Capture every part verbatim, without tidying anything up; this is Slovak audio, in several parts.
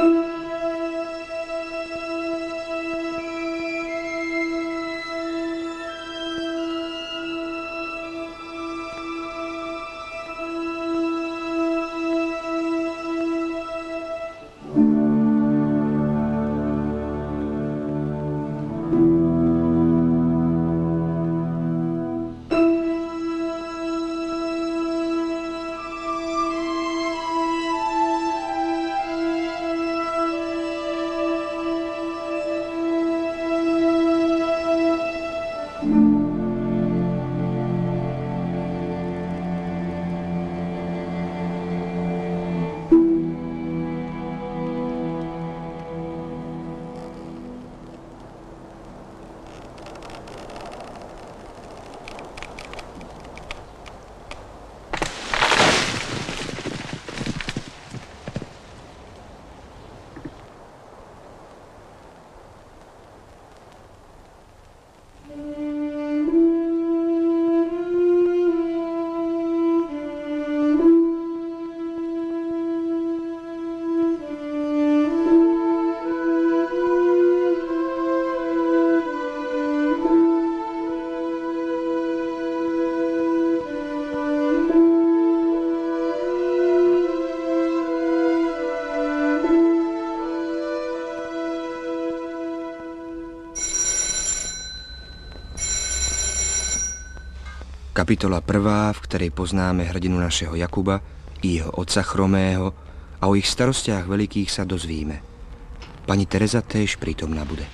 Kapitola prvá, v ktorej poznáme hrdinu našeho Jakuba i jeho otca Chromého a o ich starostiach veľkých sa dozvíme. Pani Tereza též prítomná bude.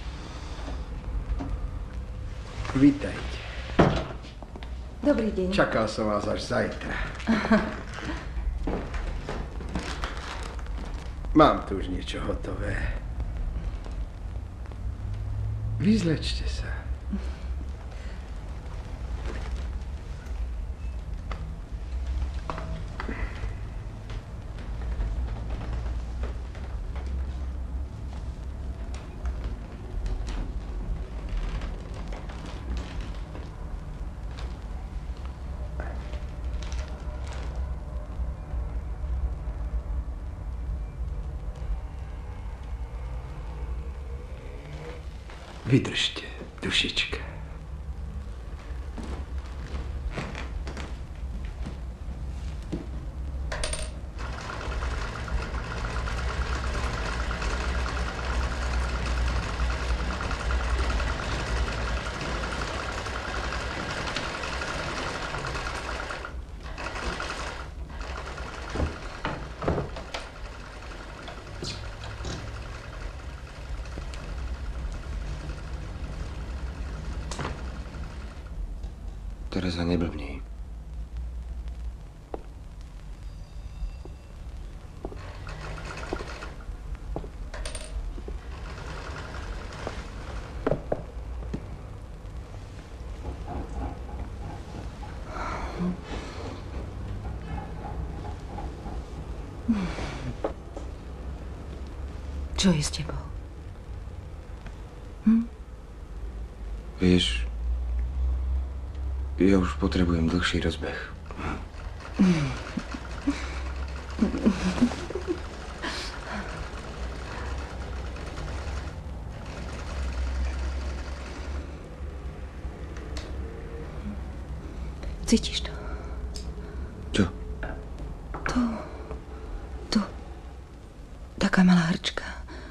Vítajte. Dobrý deň. Čakal som vás až zajtra. Mám tu už niečo hotové. Vyzlečte sa. Vydržte, dušička. Tereza, neblbni. Čo je s tebou? Hm? Vieš, ja už potrebujem dlhší rozbeh. Cítiš to? Čo? Tu. Tu. Taká malá hrčka.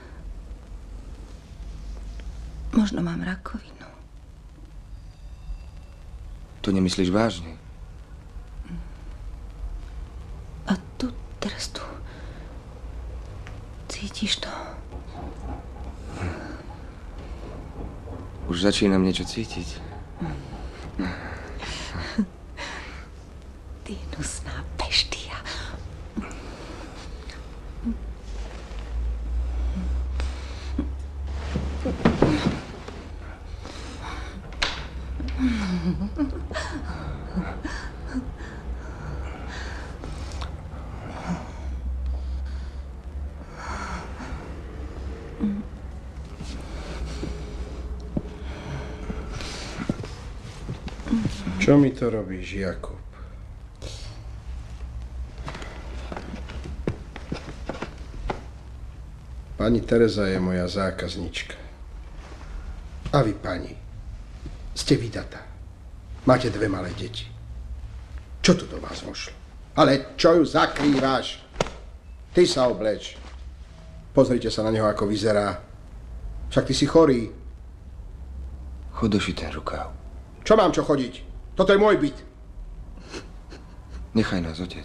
Možno mám rakovinu. To nemyslíš vážne? A tu, teraz tu. Cítiš to? Už začínam niečo cítiť. Ty hnusná beštia. Čo mi to robíš, Jakub? Pani Tereza je moja zákaznička. A vy, pani, ste vydatá. Máte dve malé deti. Čo tu do vás vošlo? Ale čo ju zakrývaš? Ty sa obleč. Pozrite sa na neho, ako vyzerá. Však ty si chorý. Chod došiť ten rukáv. Čo mám čo chodiť? Toto je môj byt. Nechaj nás, otec.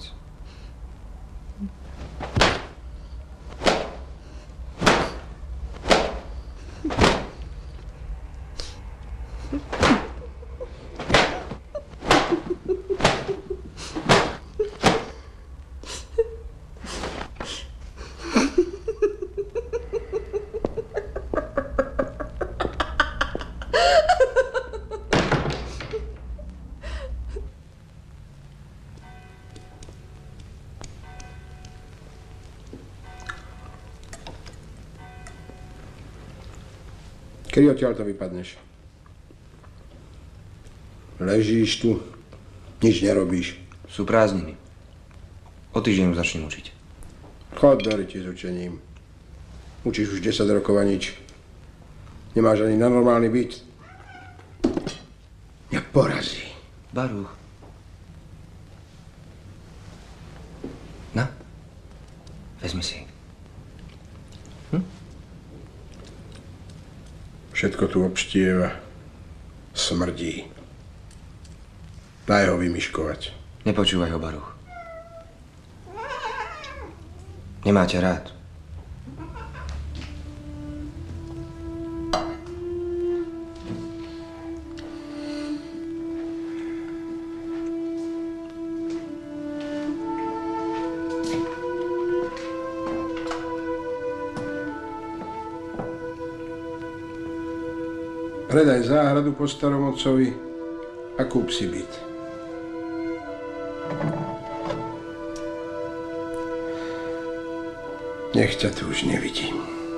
Kedy odtiaľ to vypadneš? Ležíš tu, nič nerobíš. Sú prázdniny. O týždeň začnem učiť. Chod do ryti s učením. Učíš už desať rokov a nič. Nemáš ani na normálny byt. Mňa porazí. Baruch. Na, vezmi si. Všetko tu obštieva. Smrdí. Daj ho vymyškovať. Nepočúvaj ho, Baruch. Nemáte rád. Predaj záhradu po starom otcovi a kúp si byt. Nech ťa tu už nevidím.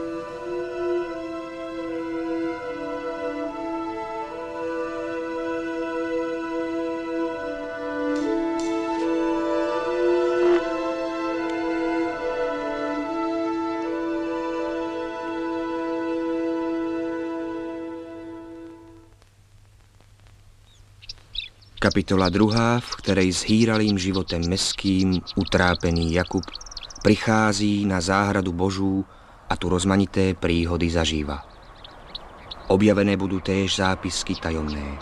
Kapitola druhá, v ktorej s hýralým životem meským utrápený Jakub prichází na záhradu Božú a tu rozmanité príhody zažíva. Objavené budú též zápisky tajomné.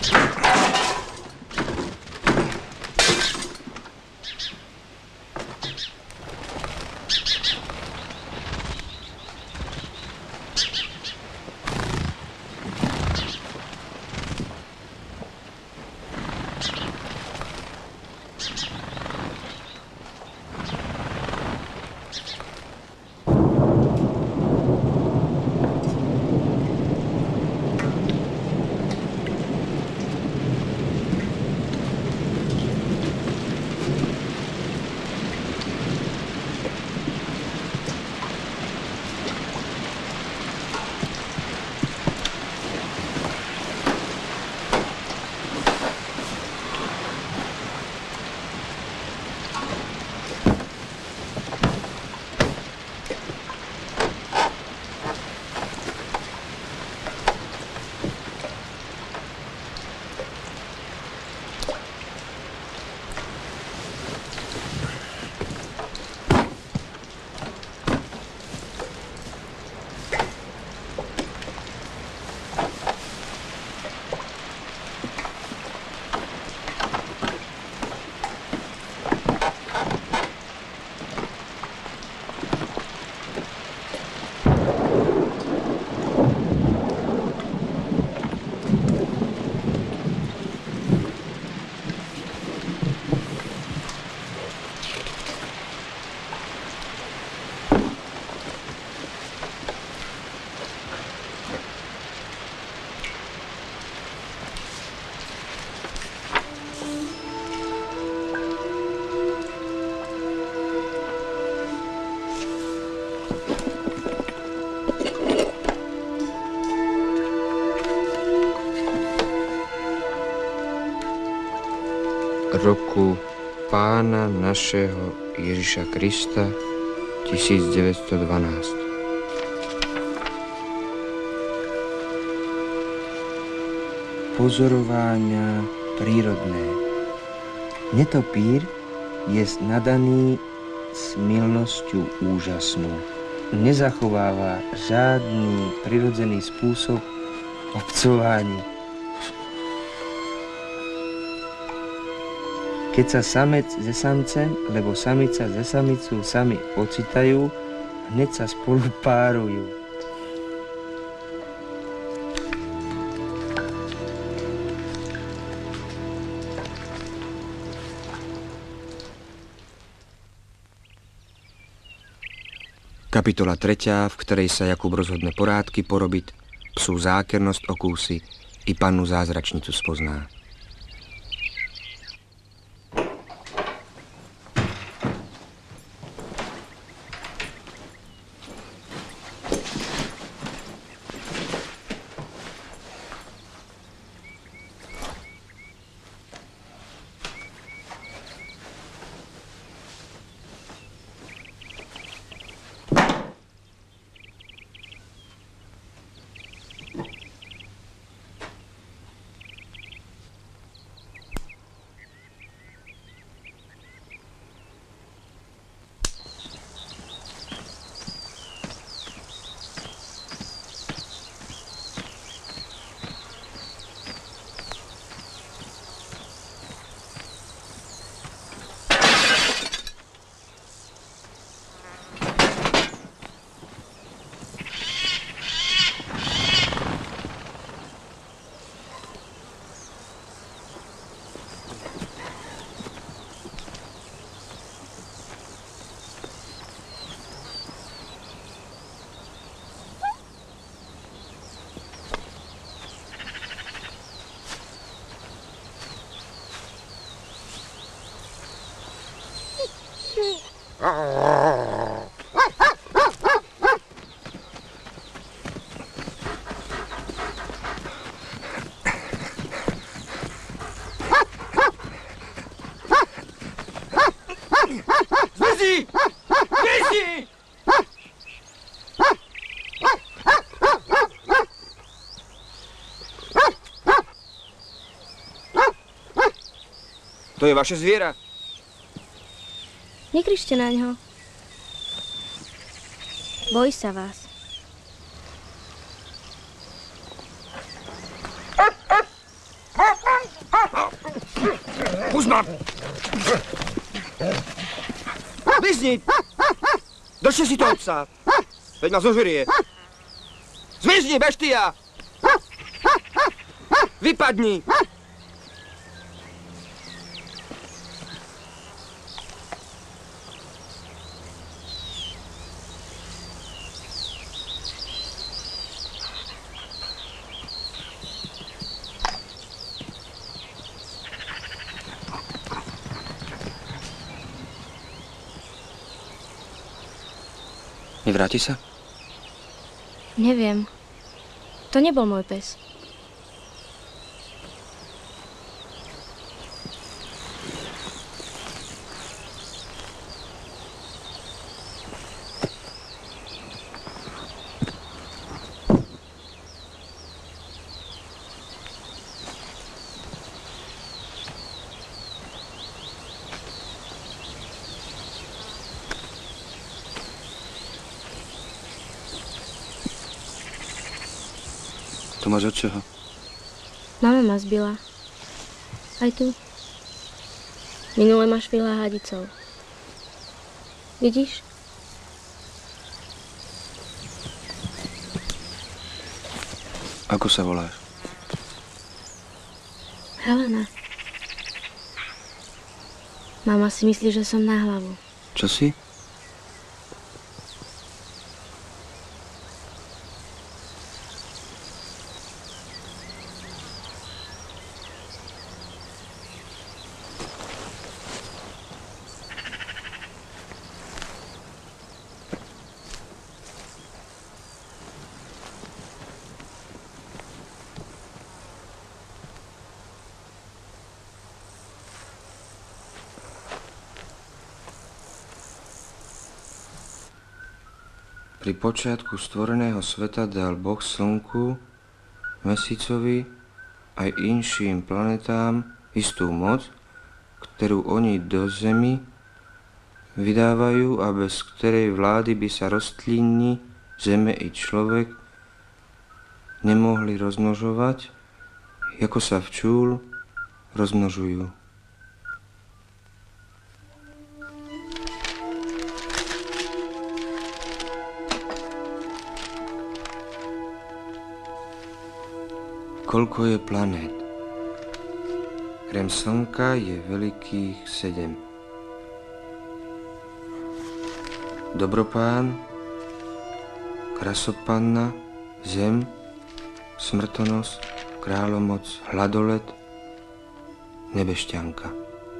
Roku Pána našeho Ježiša Krista tisícdeväťstodvanásť. Pozorovania prírodné. Netopír je nadaný smilnosťou úžasnou. Nezachováva žiadny prirodzený spôsob obcovania. Keď sa samec se samcem, lebo samica se samicou sami ocitajú, hneď sa spolu párujú. Kapitola tretia, v ktorej sa Jakub rozhodne porádky porobiť, psú zákernosť okúsi i pannu zázračnicu spozná. Zmizí! Zmizí! To je vaše zviera? Nekričte na ňo. Bojí sa vás. Blizni! Držte si toho psa! Veď ma zožerie! Zmizni, beštia! Vypadni! Nevráti sa? Neviem. To nebol môj pes. To máš od čoho? Mama ma zbila. Aj tu. Minule ma švihla hadicou. Vidíš? Ako sa voláš? Helena. Mama si myslí, že som na hlavu. Čo si? Pri počiatku stvoreného sveta dal Boh slnku, mesicovi aj inším planetám istú moc, ktorú oni do zemi vydávajú a bez ktorej vlády by sa rostliny, zeme i človek nemohli rozmnožovať, ako sa včúl rozmnožujú. Koľko je planét? Krem slnka je veľkých sedem. Dobropán, krasopanna, zem, smrtonosť, kráľomoc, hladolet, nebešťanka.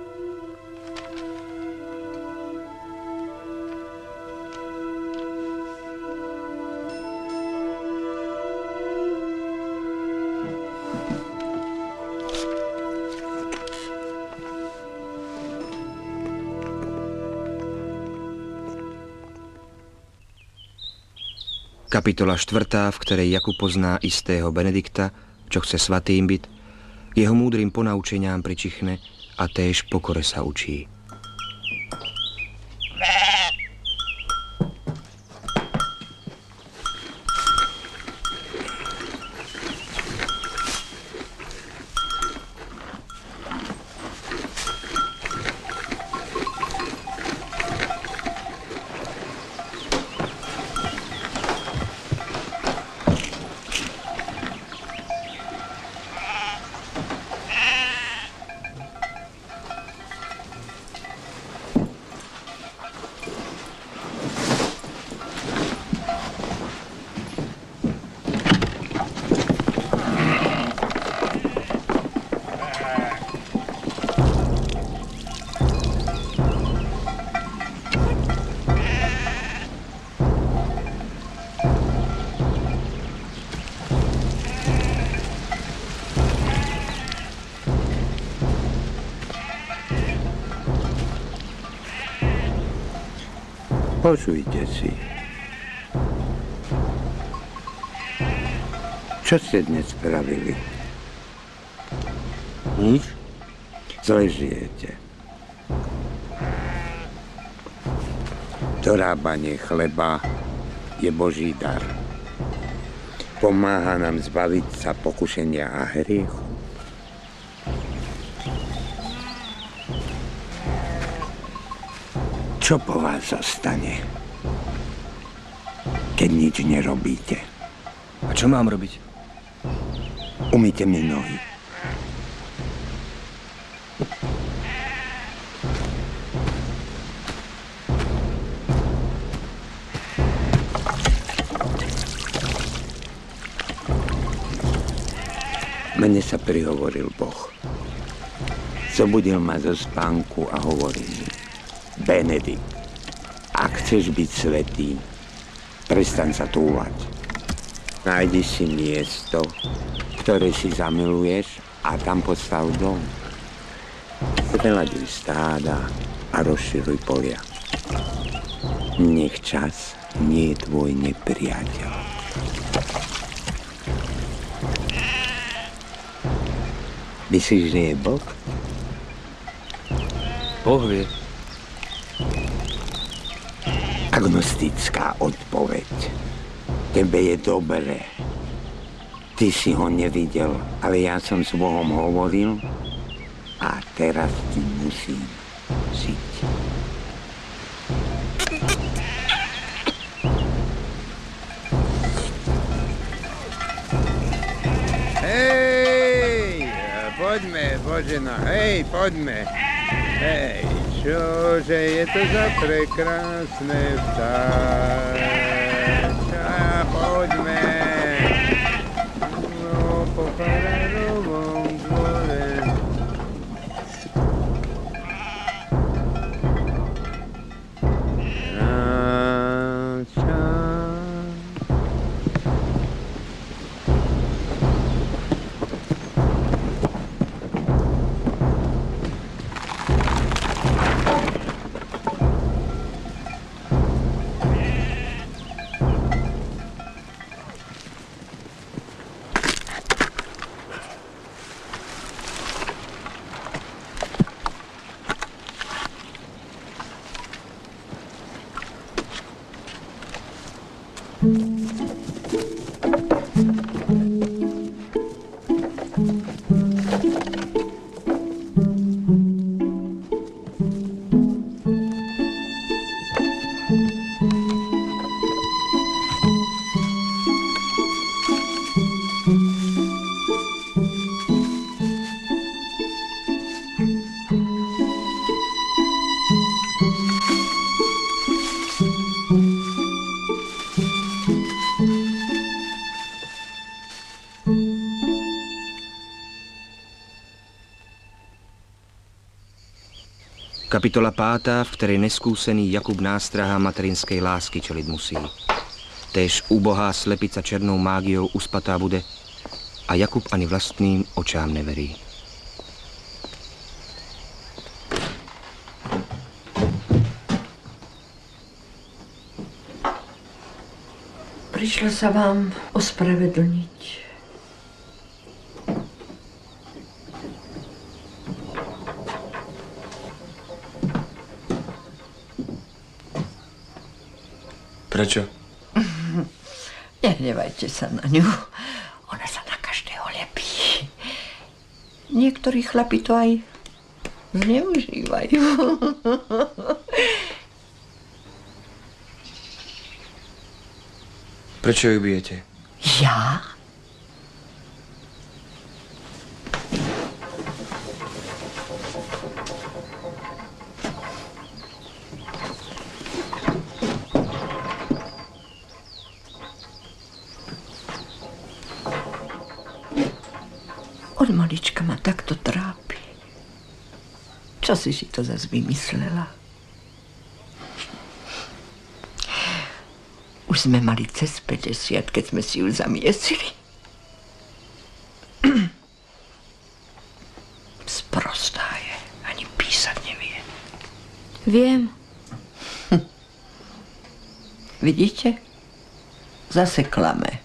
Kapitola štvrtá, v ktorej Jakub pozná istého Benedikta, čo chce svatým byť, jeho múdrym ponaučeniam pričichne a též pokore sa učí. Počujte si. Čo ste dnes spravili? Nič? Zle žijete. Dorábanie chleba je Boží dar. Pomáha nám zbaviť sa pokušenia a hriechu. Čo po vás zostane, keď nič nerobíte? A čo mám robiť? Umyte mi nohy. Mne sa prihovoril Boh. Zobudil ma zo spánku a hovorí mi: Benedikt, ak chceš byť svätý, prestaň sa túlať. Nájdi si miesto, ktoré si zamiluješ, a tam postav dom. Prelaďuj stáda a rozširuj polia. Nech čas nie je tvoj nepriateľ. Myslíš, že je Boh? Boh vie. Agnostická odpoveď. Tebe je dobré. Ty si ho nevidel, ale ja som s Bohom hovoril a teraz ti musím žiť. Hej, poďme, Božena, hej, poďme. Hej, čože je to za prekrásne vtáča, poďme. No, po farárovom dvore. Vtáča. Kapitola pátá, v ktorej neskúsený Jakub nástraha materinskej lásky čeliť musí. Též úbohá slepica černou mágiou uspatá bude a Jakub ani vlastným očám neverí. Prišla sa vám ospravedlniť. Prečo? Nehnevajte sa na ňu. Ona sa na každého lepí. Niektorí chlapi to aj zneužívajú. Prečo ju bijete? Ja? Od malička ma takto trápi. Čo si si to zas vymyslela? Už sme mali cez päťdesiat, keď sme si ju zamiesili. Sprostá je, ani písať nevie. Viem. Vidíte? Zase klame.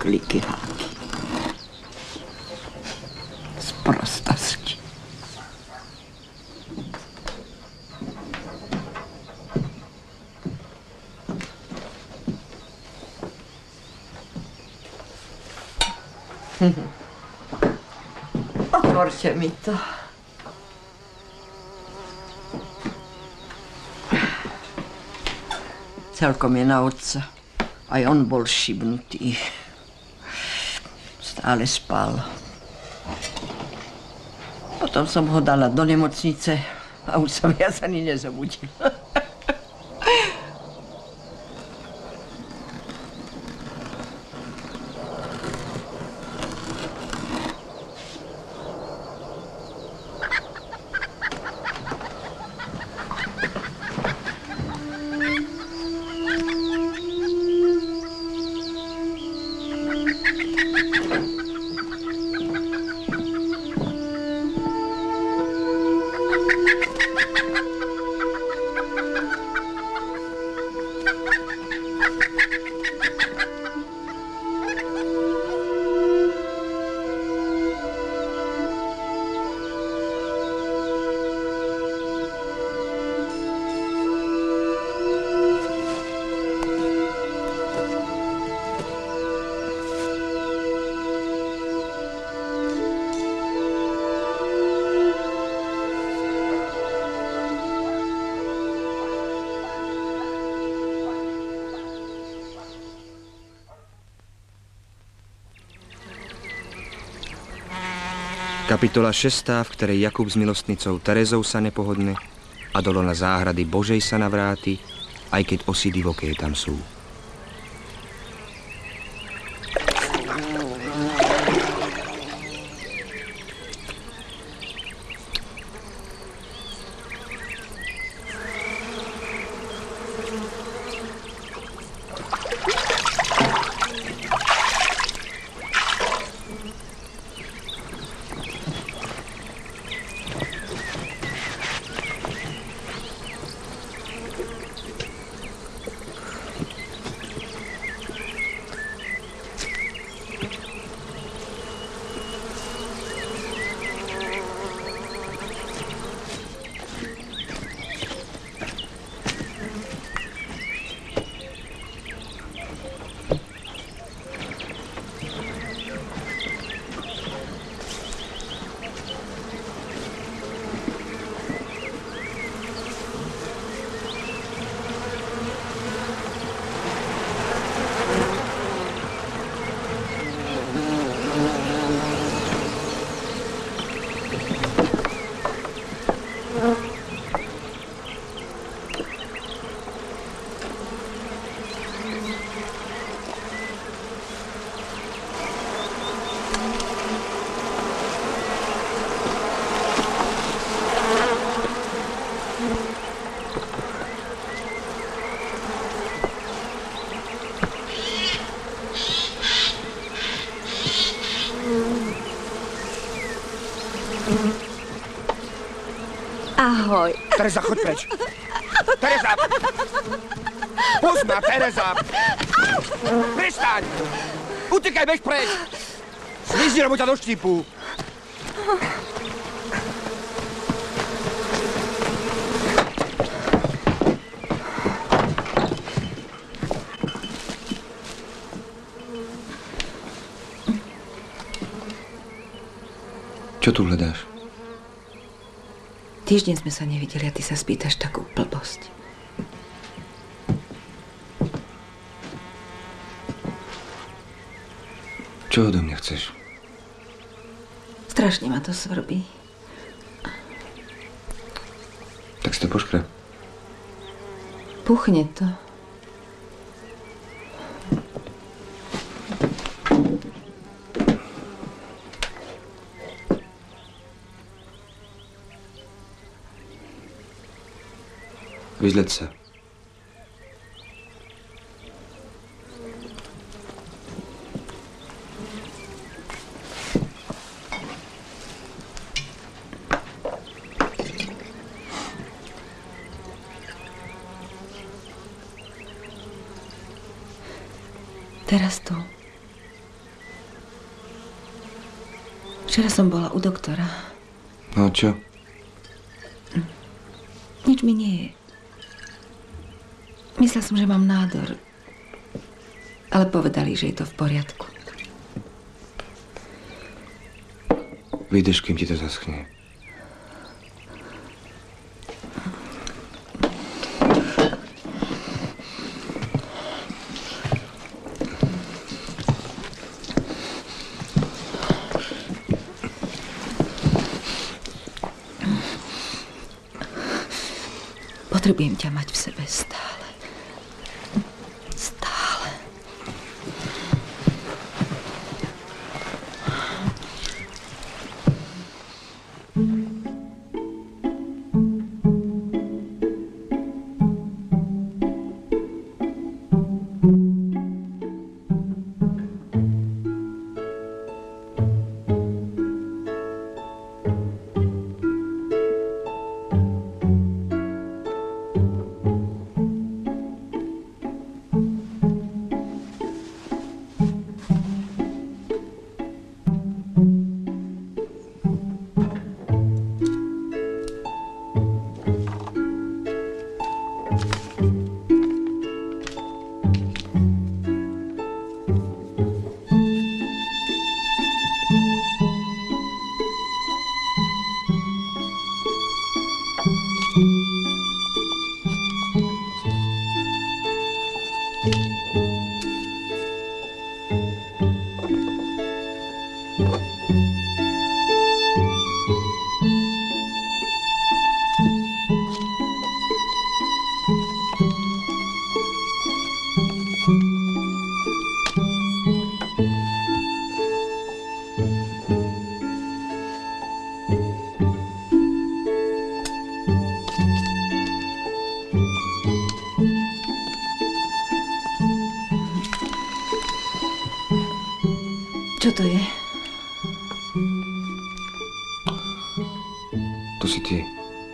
kliky háky. Sprostosti. Otvorte mi to. Celkom je na otca. Aj on bol šibnutý. Stále spal. Potom som ho dala do nemocnice a už som viac ani nezobudil. Kapitola šestá, v ktorej Jakub s milostnicou Terezou sa nepohodne a do lona záhrady Božej sa navráti, aj keď osy divoké tam sú. Ahoj. Tereza, choď preč. Tereza! Pusť ma, Tereza! Prestaň! Utekaj, bež preč! Zmizni, lebo ťa doštípu. Čo tu hľadáš? Týždeň sme sa nevideli a ty sa spýtaš takú blbosť. Čo odo mňa chceš? Strašne ma to svrbí. Tak si to poškrab. Puchne to. Vyzleď sa. Teraz tu. Včera som bola u doktora. No čo? Nič mi nie je. Myslela som, že mám nádor. Ale povedali, že je to v poriadku. Vydrž, kým ti to zaschne. Potrebujem ťa mať v sebe stále. Stále. Čo to je? To si ty.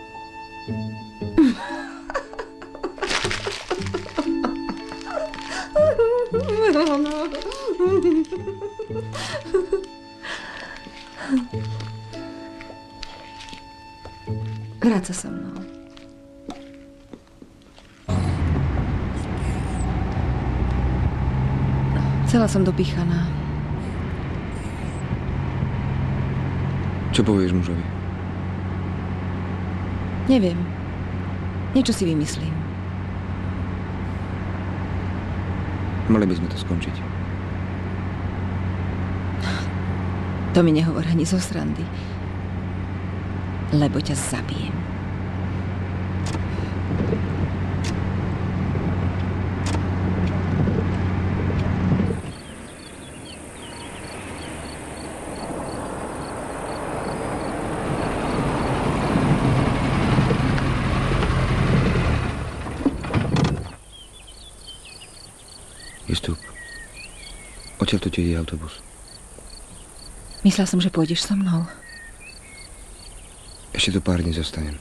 Vráť sa so mnou. Celá som dopíchaná. Čo povieš mužovi? Neviem. Niečo si vymyslím. Mali by sme to skončiť. To mi nehovor ani zo srandy. Lebo ťa zabijem. Vystup. Odtiaľto ti ide autobus. Myslela som, že pôjdeš so mnou. Ešte tu pár dní zostanem.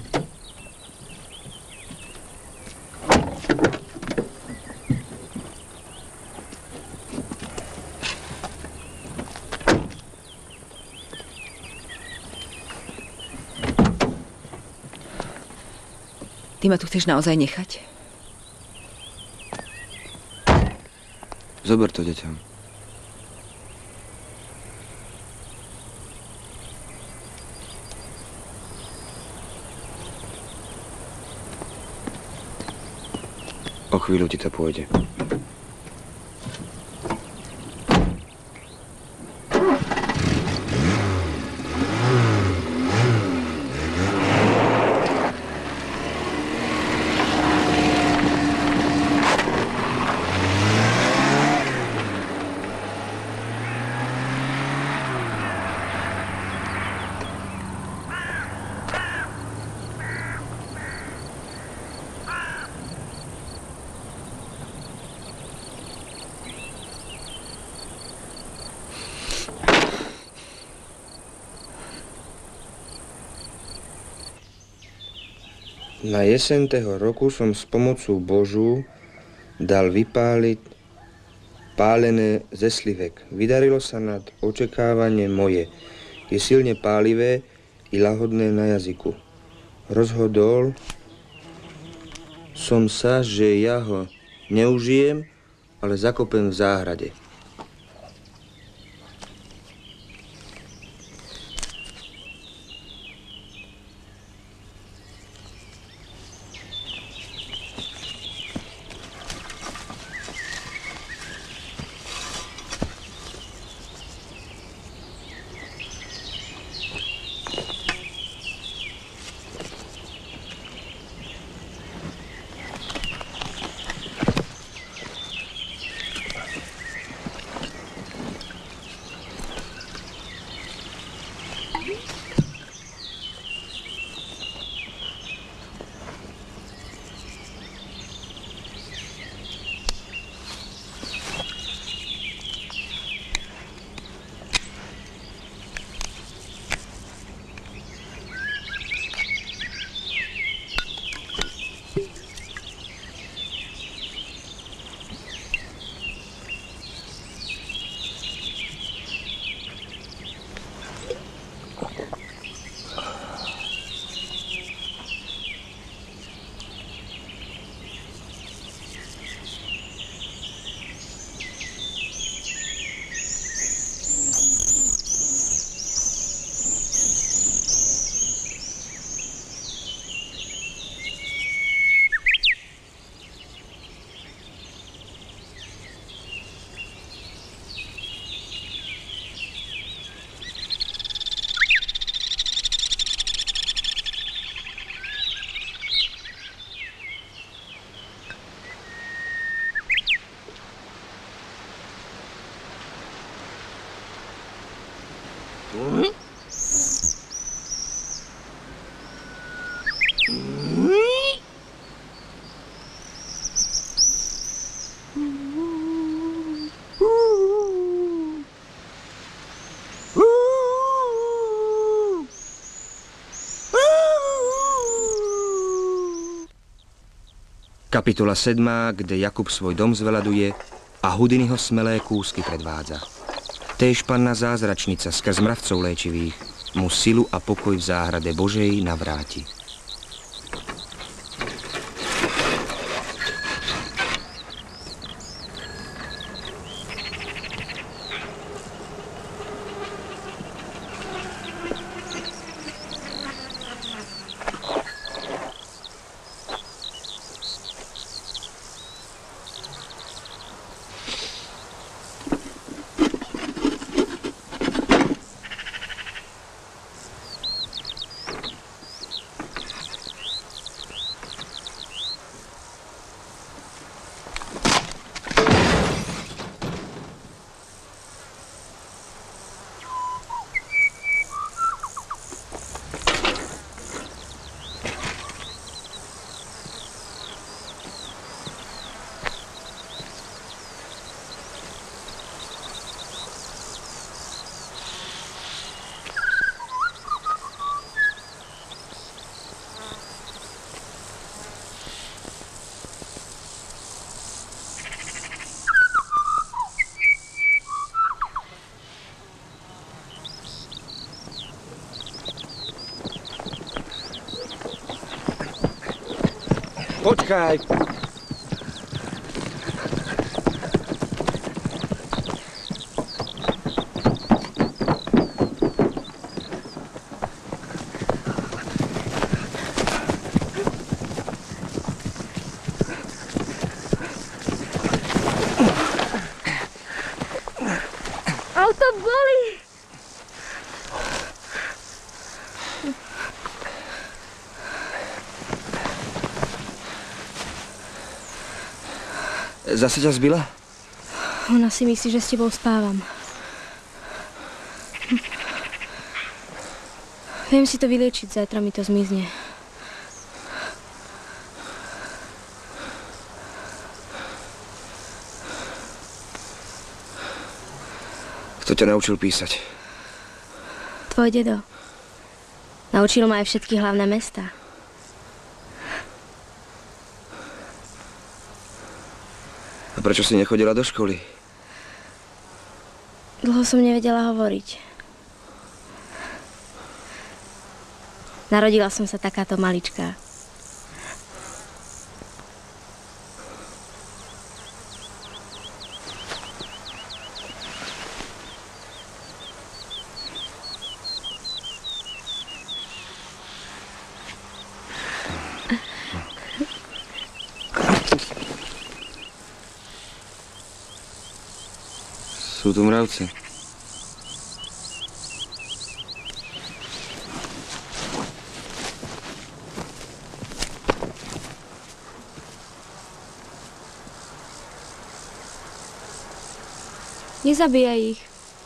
Ty ma tu chceš naozaj nechať? Zober to deťom. O chvíľu ti to pôjde. Na jeseň toho roku som s pomocou Božú dal vypáliť pálené ze slivek. Vydarilo sa nad očakávanie moje. Je silne pálivé i lahodné na jazyku. Rozhodol som sa, že ja ho neužijem, ale zakopem v záhrade. Kapitola sedmá, kde Jakub svoj dom zveľaduje a Houdiniho smelé kúsky predvádza. Též panna zázračnica skrz mravcov léčivých mu silu a pokoj v záhrade Božej navráti. Počkaj! Auto bolí. Zase ťa zbila? Ona si myslí, že s tebou spávam. Viem si to vyliečiť, zajtra mi to zmizne. Kto ťa naučil písať? Tvoj dedo. Naučil ma aj všetky hlavné mestá. A prečo si nechodila do školy? Dlho som nevedela hovoriť. Narodila som sa takáto maličká. Sú tu mravci. Nezabíjaj ich.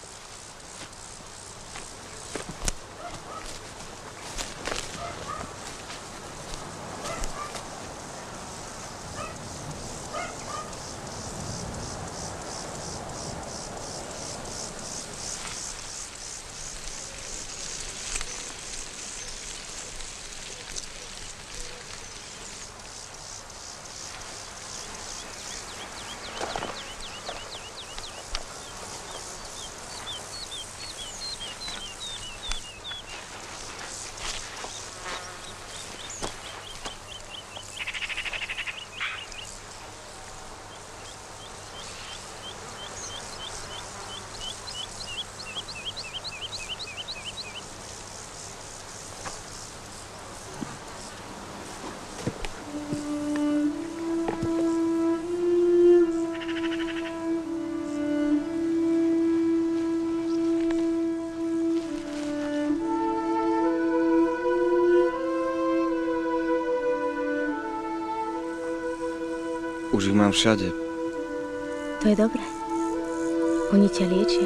Už ich mám všade. To je dobré. Oni ťa liečia.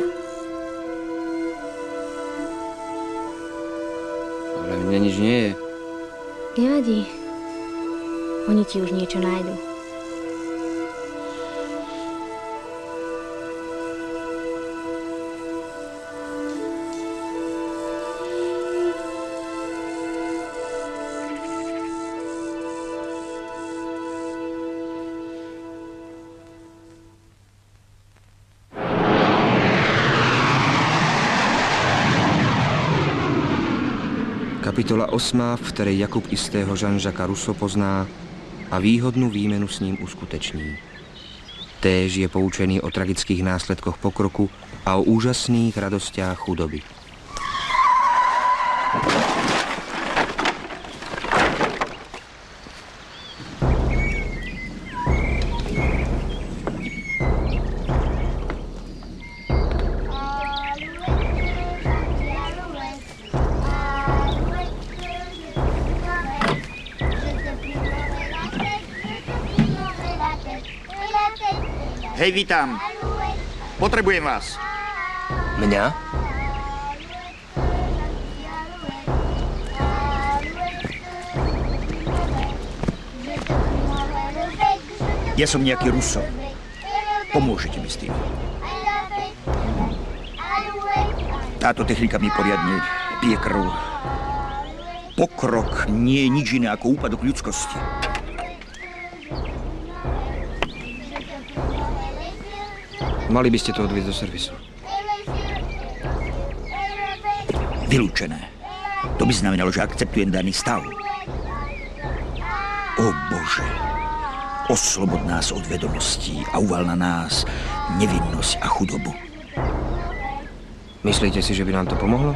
Ale mne nič nie je. Nevadí. Oni ti už niečo nájdu. Kapitola osmá, v ktorej Jakub istého Jean-Jacques Rousseau pozná a výhodnú výmenu s ním uskuteční. Též je poučený o tragických následkoch pokroku a o úžasných radostiach chudoby. Hej, vítam. Potrebujem vás. Mňa? Ja som nejaký Rousseau. Pomôžete mi s tým. Táto technika mi poriadne pije krv. Pokrok nie je nič iné ako úpadok ľudskosti. Mali by ste to odviezť do servisu. Vylúčené. To by znamenalo, že akceptujem daný stav. O Bože, oslobod nás od vedomostí a uval na nás nevinnosť a chudobu. Myslíte si, že by nám to pomohlo?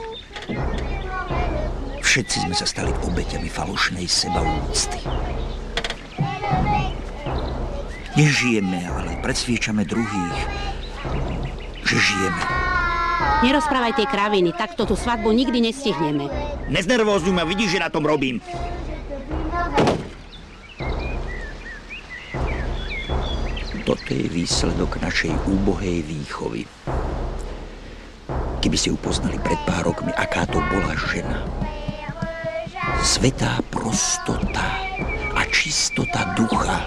Všetci sme sa stali obeťami falošnej sebaúcty. Nežijeme, ale predsviečame druhých, že žijeme. Nerozprávaj tie kraviny, takto tú svadbu nikdy nestihneme. Neznervózňuj ma, vidíš, že na tom robím. Toto je výsledok našej úbohej výchovy. Keby ste ju poznali pred pár rokmi, aká to bola žena. Svetá prostota a čistota ducha.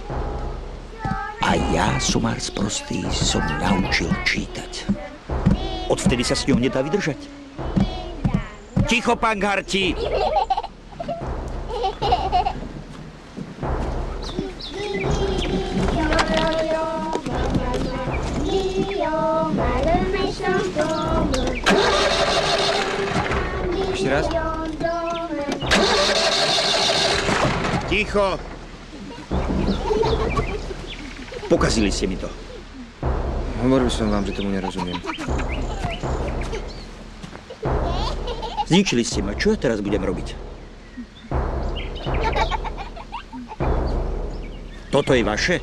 A ja, somár sprostý, som naučil čítať. Odvtedy sa s ňou nedá vydržať. Ticho, pán Garti! Ešte raz? Ticho! Pokazili ste mi to. Hovoril som vám, že tomu nerozumiem. Zničili ste ma. Čo ja teraz budem robiť? Toto je vaše?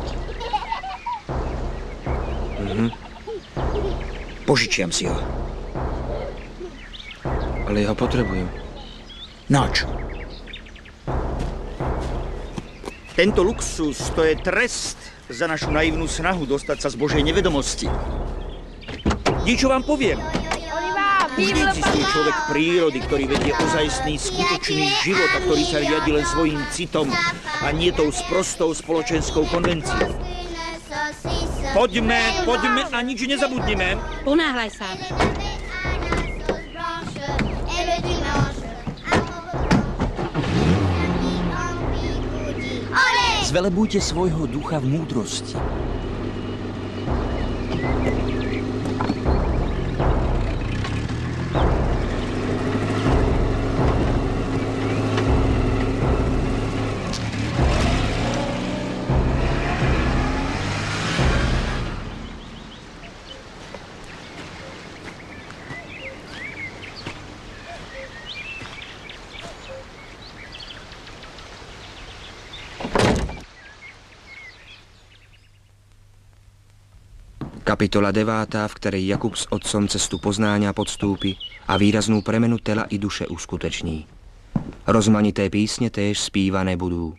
Mhm. Požičiam si ho. Ale ja ho potrebujem. Nač? Tento luxus, to je trest za našu naivnú snahu dostať sa z Božej nevedomosti. Niečo vám poviem. Už neexistuje človek prírody, ktorý vedie ozajstný, skutočný život a ktorý sa riadi len svojím citom a nie tou sprostou spoločenskou konvenciou. Poďme, poďme a nič nezabudnime. Unáhľaj sa. Zvelebujte svojho ducha v múdrosti. Kapitola devátá, v ktorej Jakub s otcom cestu poznania podstúpi a výraznú premenu tela i duše uskuteční. Rozmanité písne též spívané budú.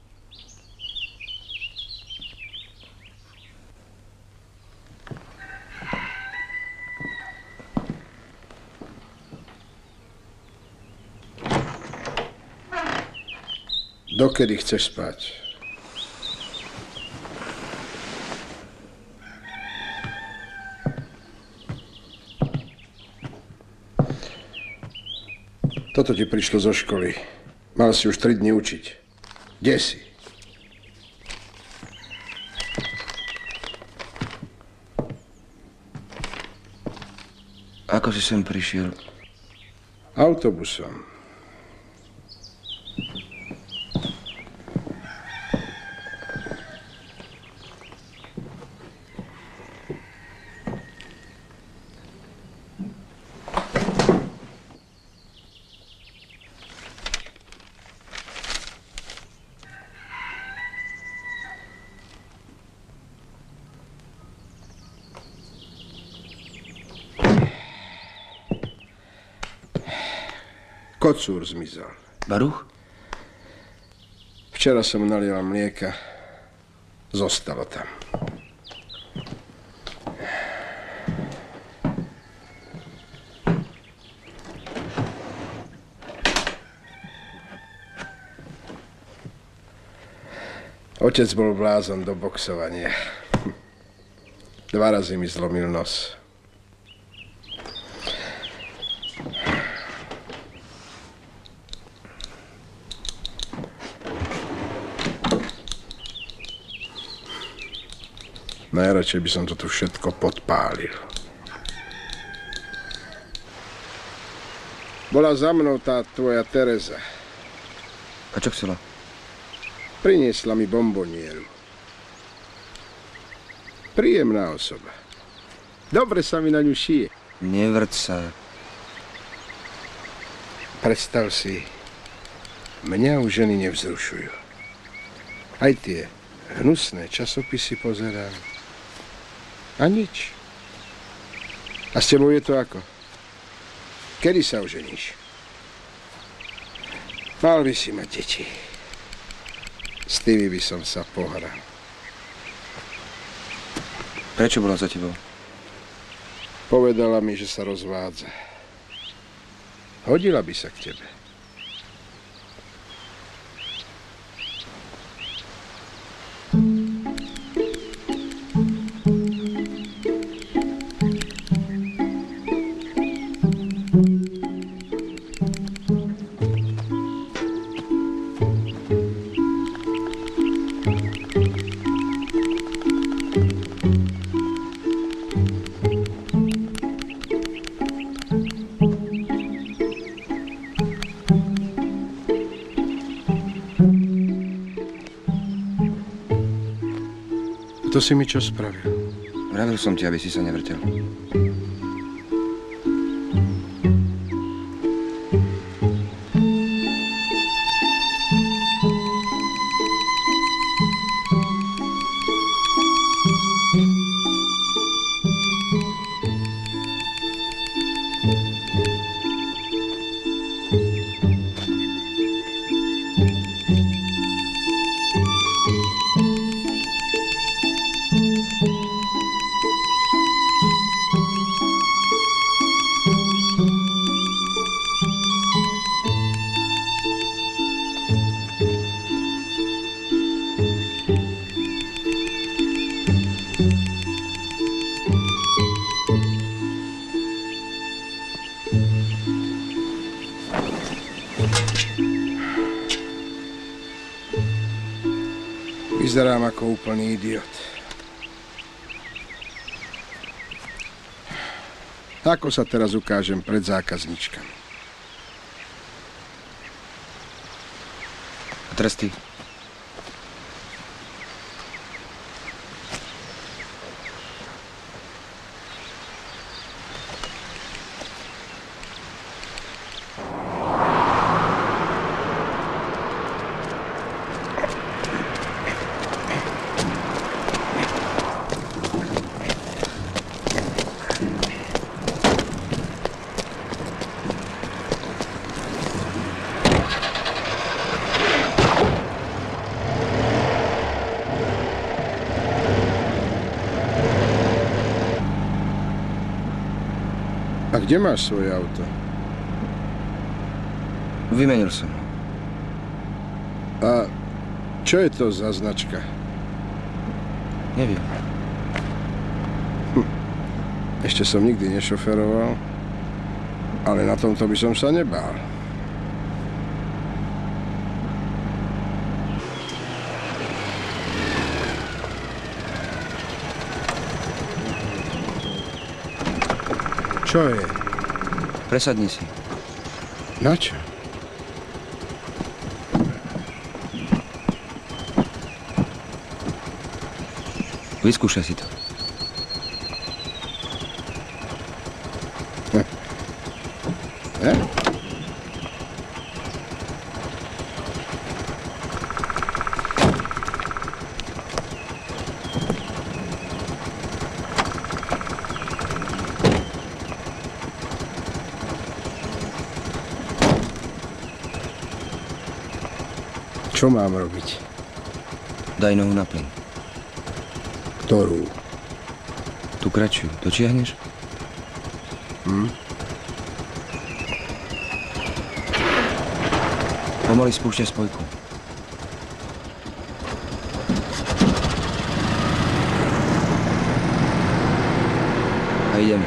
Dokedy chceš spať? Toto ti prišlo zo školy. Mal si už tri dni učiť. Kde si? Ako si sem prišiel? Autobusom. Kocúr zmizol. Baruch? Včera som nalieval mlieka. Zostalo tam. Otec bol blázon do boxovania. Dva razy mi zlomil nos. Najradšej by som to tu všetko podpálil. Bola za mnou tá tvoja Tereza. A čo chcela? Priniesla mi bombonieru. Príjemná osoba. Dobre sa mi na ňu šije. Nevrť sa. Predstav si, mňa už ženy nevzrušujú. Aj tie hnusné časopisy pozerám. A nič. A s tebou je to ako? Kedy sa oženíš? Mal by si mať deti. S tými by som sa pohral. Prečo bola za tebou? Povedala mi, že sa rozvádza. Hodila by sa k tebe. To si mi čo spravil? Vravil som ti, aby si sa nevrtel. Vyzerám ako úplný idiot. Ako sa teraz ukážem pred zákazničkami? A teraz ty. A kde máš svoje auto? Vymenil som ho. A čo je to za značka? Neviem. Hm. Ešte som nikdy nešoferoval, ale na tomto by som sa nebál. Čo je? Presadni si. Na čo? Vyskúšaj si to. Hm. Eh? Čo mám robiť? Daj nohu na plyn. Ktorú? Tú kratšiu. Dočiahneš? Hm? Pomaly spúšťaj spojku. A ideme.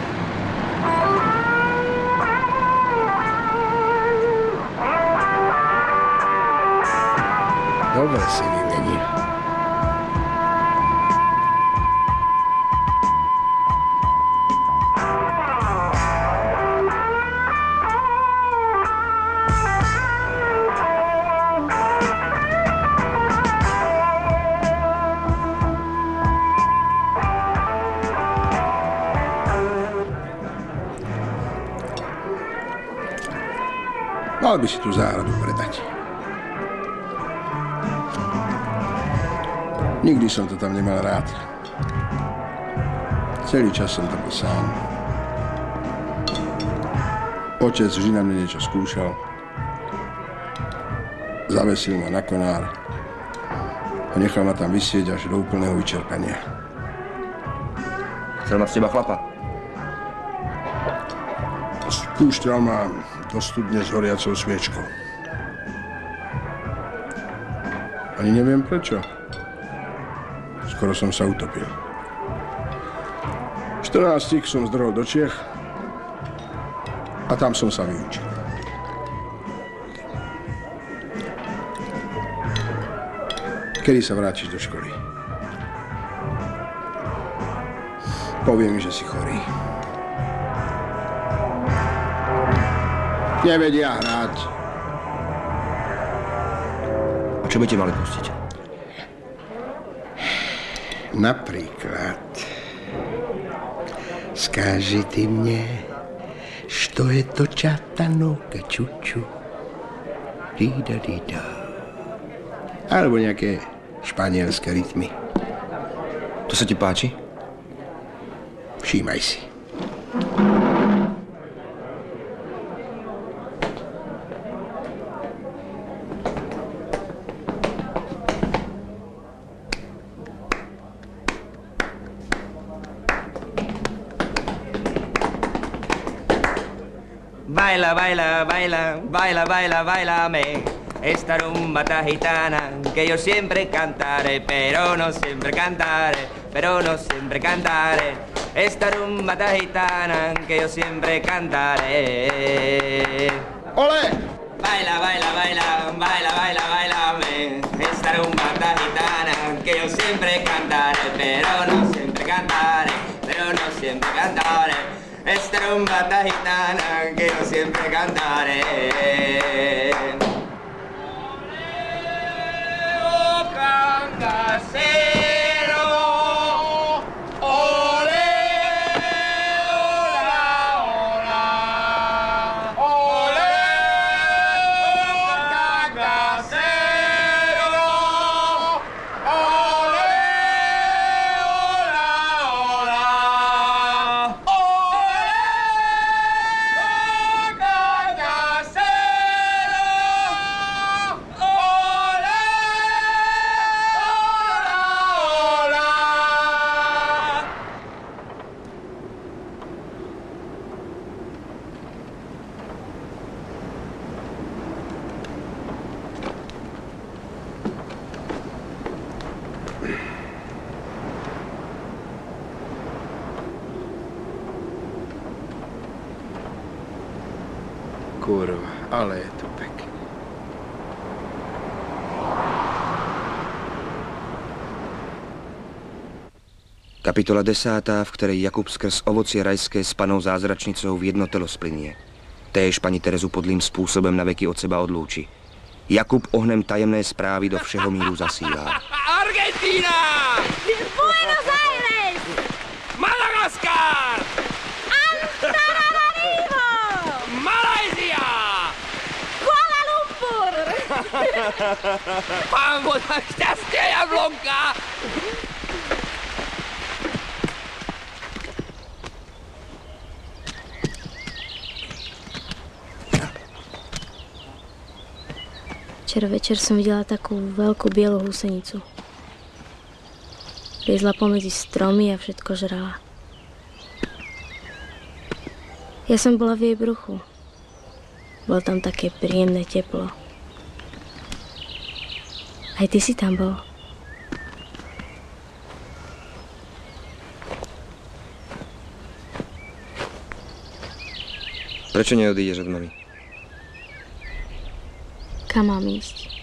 Dobre si vymení. Mal by si tú záhradu predať. Nikdy som to tam nemal rád. Celý čas som tam bol sám. Otec vždy na mne niečo skúšal. Zavesil ma na konár a nechal ma tam visieť až do úplného vyčerpania. Chcel mať z teba chlapa? Spúšťal ma do studne s horiacou sviečkou. Ani neviem prečo. Skoro som sa utopil. V štrnástich som zdrhol do Čiech a tam som sa vyučil. Kedy sa vrátiš do školy? Povie mi, že si chorý. Nevedia hrať. A čo by ti mali pustiť? Napríklad, skáži ty mne, što je to čatanovka čuču, dída, dída. Alebo nejaké španielské rytmy. To sa ti páči? Všímaj si. Baila, baila, baila, baila, baila, bailame esta rumba tan gitana que yo siempre cantaré, pero no siempre cantaré, pero no siempre cantaré. Esta rumba tan gitana que yo siempre cantaré. Ole! Baila, baila, baila, baila, baila, bailame esta rumba tan gitana que yo siempre cantaré, pero no siempre cantaré, pero no siempre cantaré. Esta rumba tan gitana que yo siempre cantaré. Oh, cangacero, ole, ola, ola, ole, oh, cangacero, ole, ola, ola. Kurva, ale je to pekné. Kapitola desátá, v ktorej Jakub skrz ovocie rajské s panou zázračnicou v jedno telo splinie. Též pani Terezu podlým spôsobom na veky od seba odlúči. Jakub ohnem tajemné správy do všeho míru zasílá. Argentina! Buenos Aires! Madagaskar! Antananarivo! Malajzia! Kuala Lumpur! Pán Boha, šťastie, jablonka! Včera večer som videla takú veľkú bielu húsenicu. Liezla pomedzi stromy a všetko žrala. Ja som bola v jej bruchu. Bolo tam také príjemné teplo. Aj ty si tam bol. Prečo neodídeš od mami? Kam mám ísť?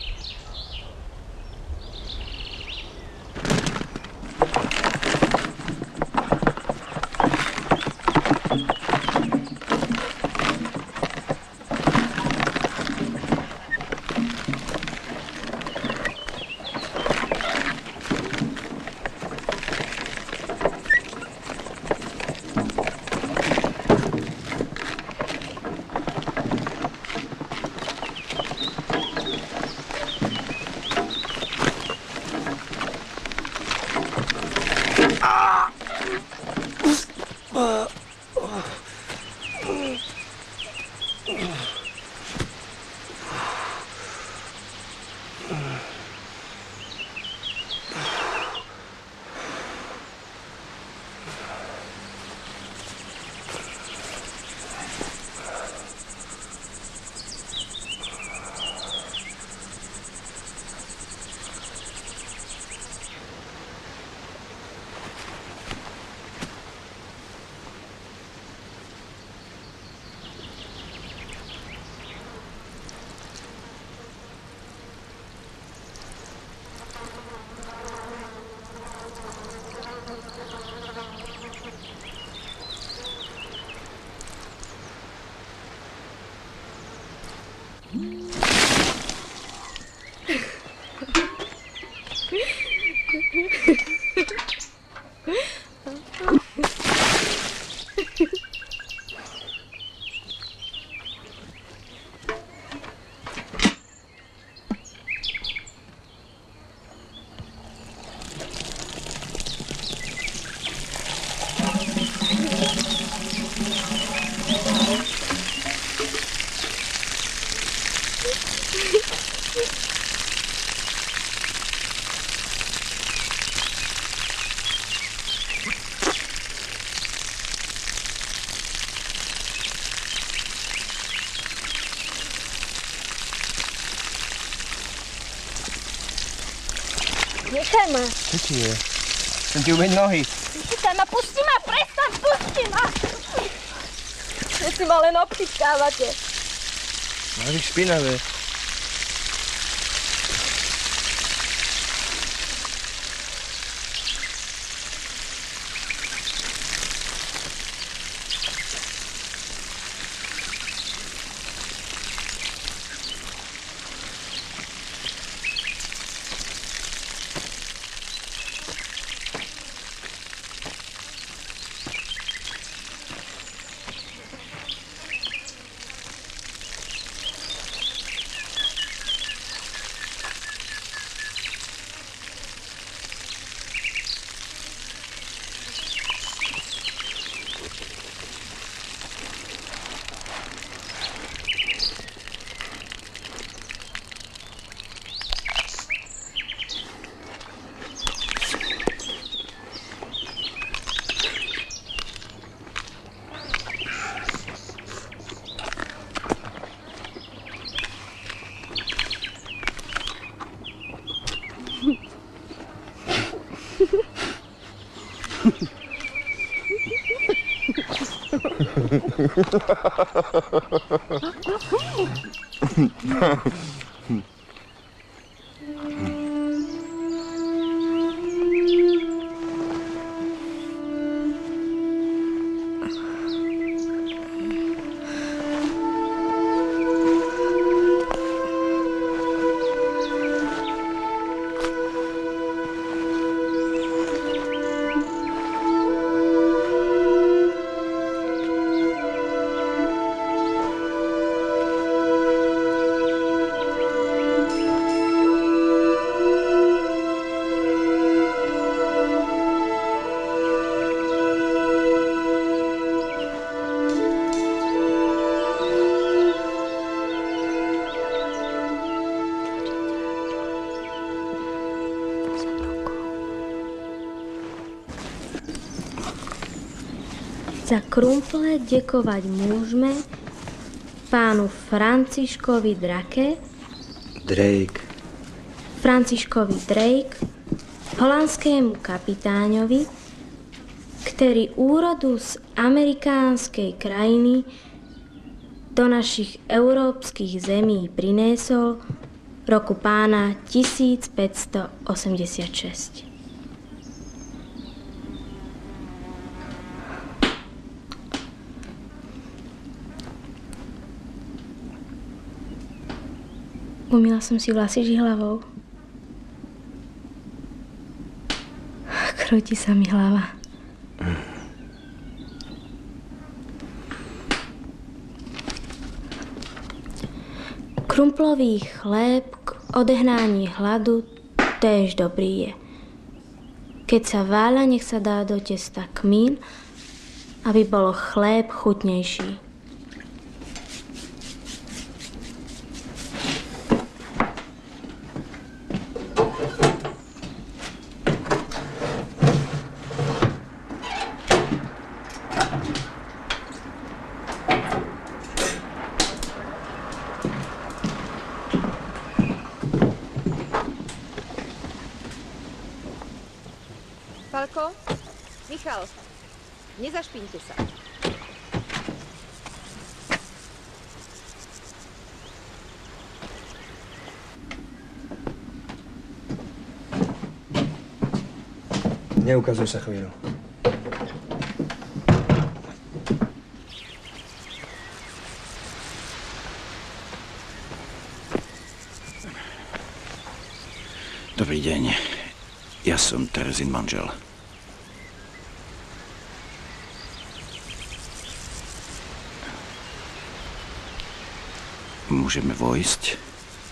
Nechaj ma. Čo ti je? Chcem ti umyť nohy. Nechaj ma, pusti ma, prestaň, pusti ma. Všetci ma len obtiskávate. Máš ich špinavé. Za krumple ďakovať môžeme pánu Františkovi Drake, Drake, Františkovi Drake, holandskému kapitáňovi, ktorý úrodu z amerikánskej krajiny do našich európskych zemí priniesol roku pána tisícpäťstoosemdesiatšesť. Umýla som si vlasy žihlavou. Krúti sa mi hlava. Krumplový chléb k odehnání hladu též dobrý je. Keď sa váľa, nech sa dá do testa kmín, aby bol chléb chutnejší. Falko, Michal, nezašpínte sa. Neukazuj sa chvíľu. Dobrý deň. Ja som Terezin manžel. Môžeme vojsť?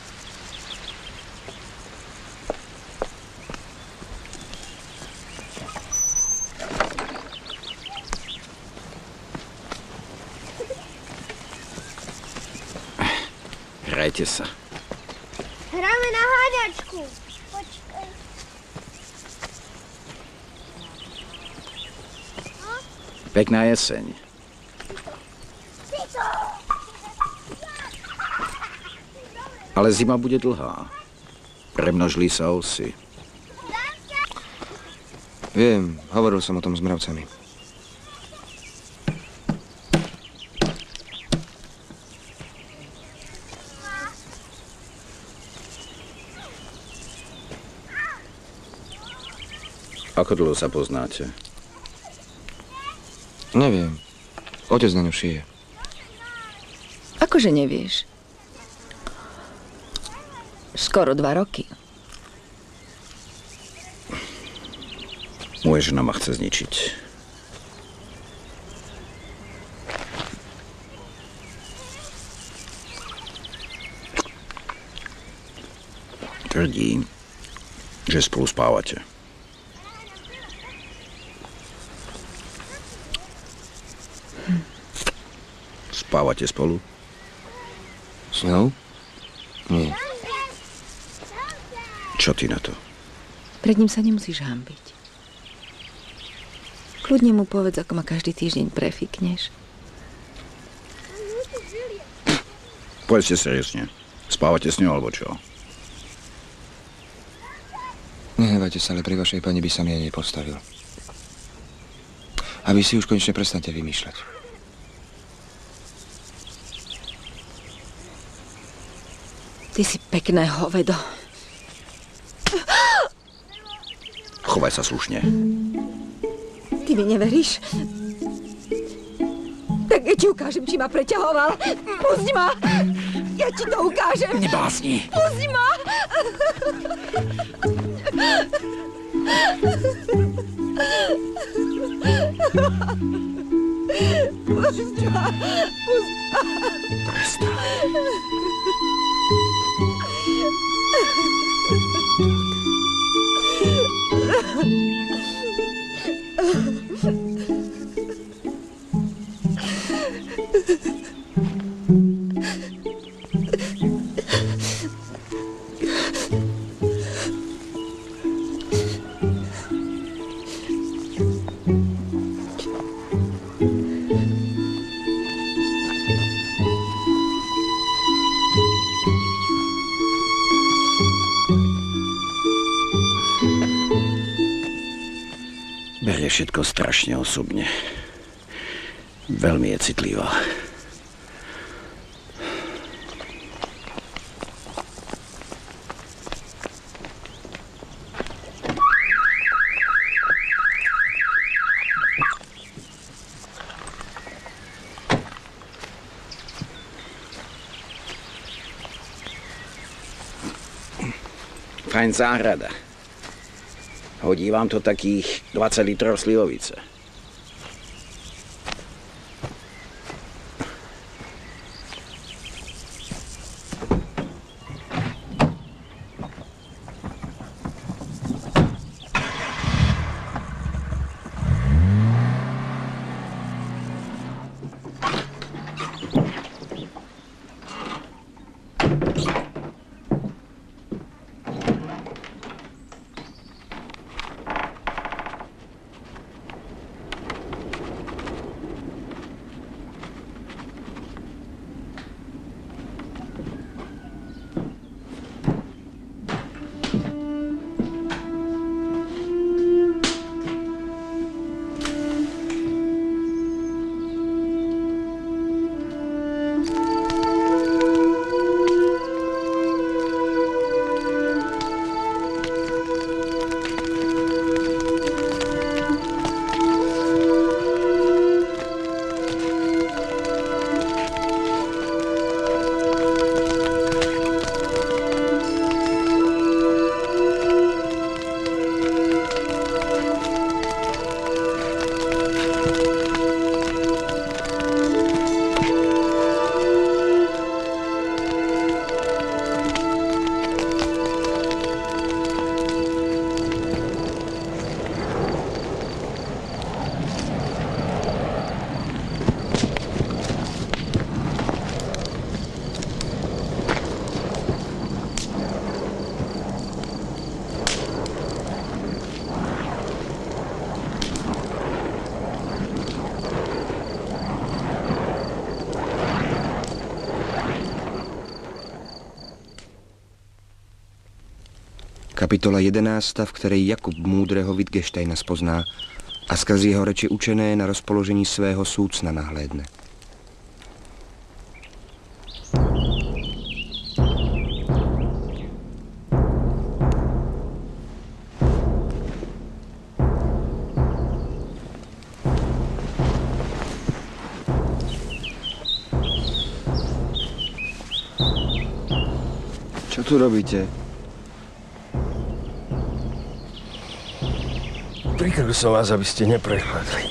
Hrajte sa. Hráme na háňačku. Počkaj. Pekná jeseň. Ale zima bude dlhá. Premnožili sa osy. Viem, hovoril som o tom s mravcami. Ako dlho sa poznáte? Neviem. Otec na ňu šije. Akože nevieš? Skoro dva roky. Moja žena ma chce zničiť. Tvrdí, že spolu spávate. Hm. Spávate spolu? S ňou? Nie. Čo ty na to? Pred ním sa nemusíš hanbiť. Kľudne mu povedz, ako ma každý týždeň prefikneš. Povedzte seriózne. Spávate s ňou, alebo čo? Nehnevajte sa, ale pri vašej pani by sa mi aj nepostavil. A vy si už konečne prestante vymýšľať. Ty si pekné hovedo. Chovaj sa slušne. Ty mi neveríš? Tak ja ti ukážem, či ma preťahoval. Pusť ma! Ja ti to ukážem. Nebásni. Pusť ma! Pusť ma! Pusť ma! Prestaň. Berie všetko strašne osobne. Veľmi je citlivá. Fajn záhrada. Hodí vám to takých dvadsať litrov slivovice. Kapitola jedenásta, v ktorej Jakub múdreho Wittgensteina spozná a skrz jeho reči učené na rozpoložení svého súcna nahlédne. Čo tu robíte? Prikryl som vás, aby ste neprechladli.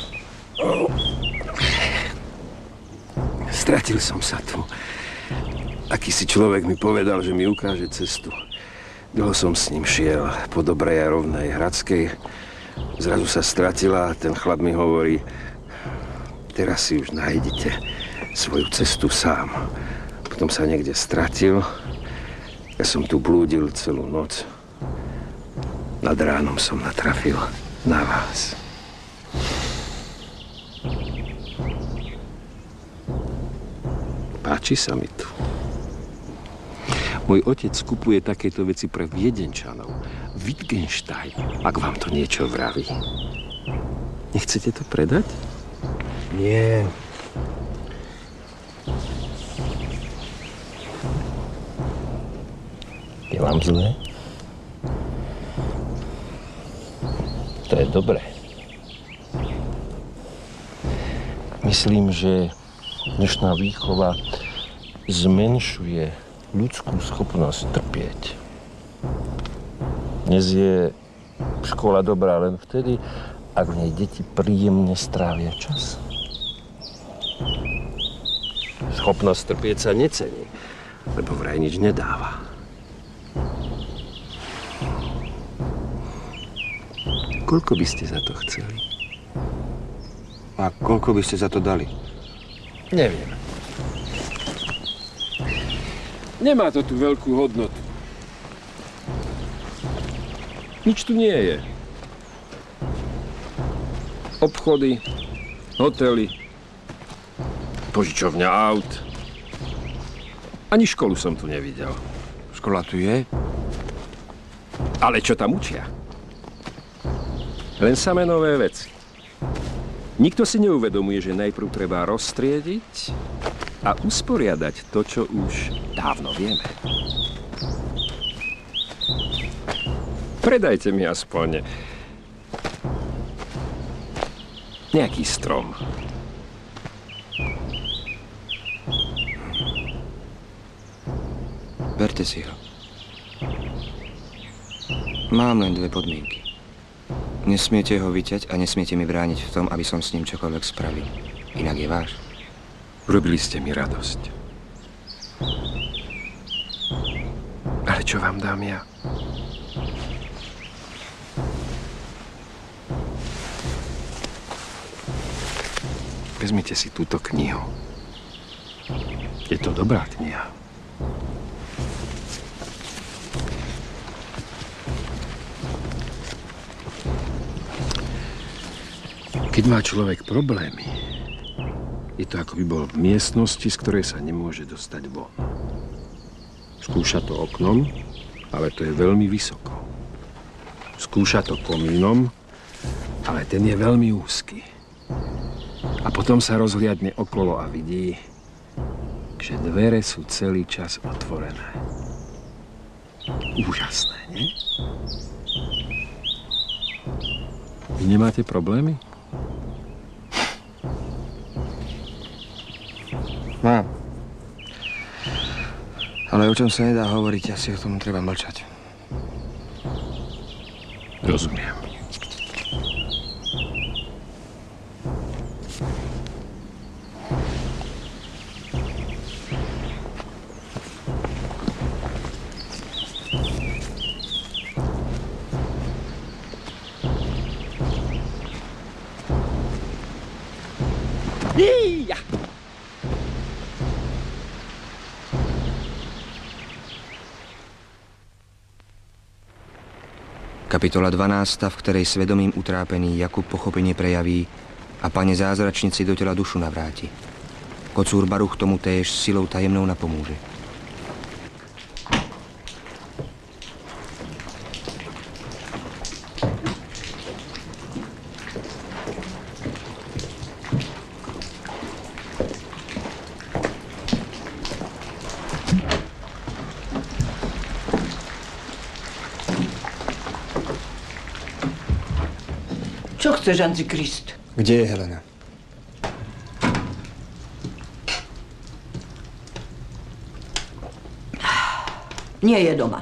Stratil som sa tu. Akýsi človek mi povedal, že mi ukáže cestu. Dlho som s ním šiel po dobrej a rovnej Hradskej. Zrazu sa stratila a ten chlap mi hovorí: teraz si už nájdete svoju cestu sám. Potom sa niekde stratil. Ja som tu blúdil celú noc. Nad ránom som natrafil na vás. Páči sa mi tu. Môj otec kupuje takéto veci pre Viedenčanov. Wittgenstein, ak vám to niečo vraví. Nechcete to predať? Nie. Je vám zlé? To je dobré. Myslím, že dnešná výchova zmenšuje ľudskú schopnosť trpieť. Dnes je škola dobrá len vtedy, ak v nej deti príjemne strávia čas. Schopnosť trpieť sa necení, lebo vraj nič nedáva. Koľko by ste za to chceli? A koľko by ste za to dali? Neviem. Nemá to tu veľkú hodnotu. Nič tu nie je. Obchody, hotely, požičovňa aut. Ani školu som tu nevidel. Škola tu je? Ale čo tam učia? Len samé nové veci. Nikto si neuvedomuje, že najprv treba roztriediť a usporiadať to, čo už dávno vieme. Predajte mi aspoň nejaký strom. Berte si ho. Mám len dve podmienky. Nesmiete ho vyťať a nesmiete mi brániť v tom, aby som s ním čokoľvek spravil. Inak je váš. Urobili ste mi radosť. Ale čo vám dám ja? Vezmite si túto knihu. Je to dobrá kniha. Keď má človek problémy, je to ako by bol v miestnosti, z ktorej sa nemôže dostať von. Skúša to oknom, ale to je veľmi vysoko. Skúša to komínom, ale ten je veľmi úzky. A potom sa rozhliadne okolo a vidí, že dvere sú celý čas otvorené. Úžasné, nie? Vy nemáte problémy? Mám. Ale o čom sa nedá hovoriť, asi o tom treba mlčať. Rozumiem. Ja. Kapitola dvanásta, v ktorej svedomím utrápený Jakub pochopenie prejaví a pane zázračnici do tela dušu navráti. Kocúr Baruch tomu též silou tajemnou napomôže. chceš, Antikrist? Kde je Helena? Nie je doma.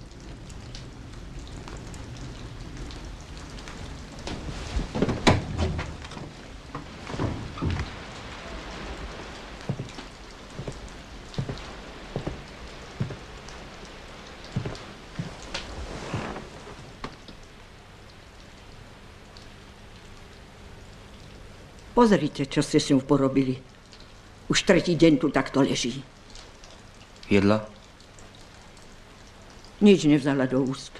Pozrite, čo ste s ňou porobili. Už tretí deň tu takto leží. Jedla? Nič nevzala do úst.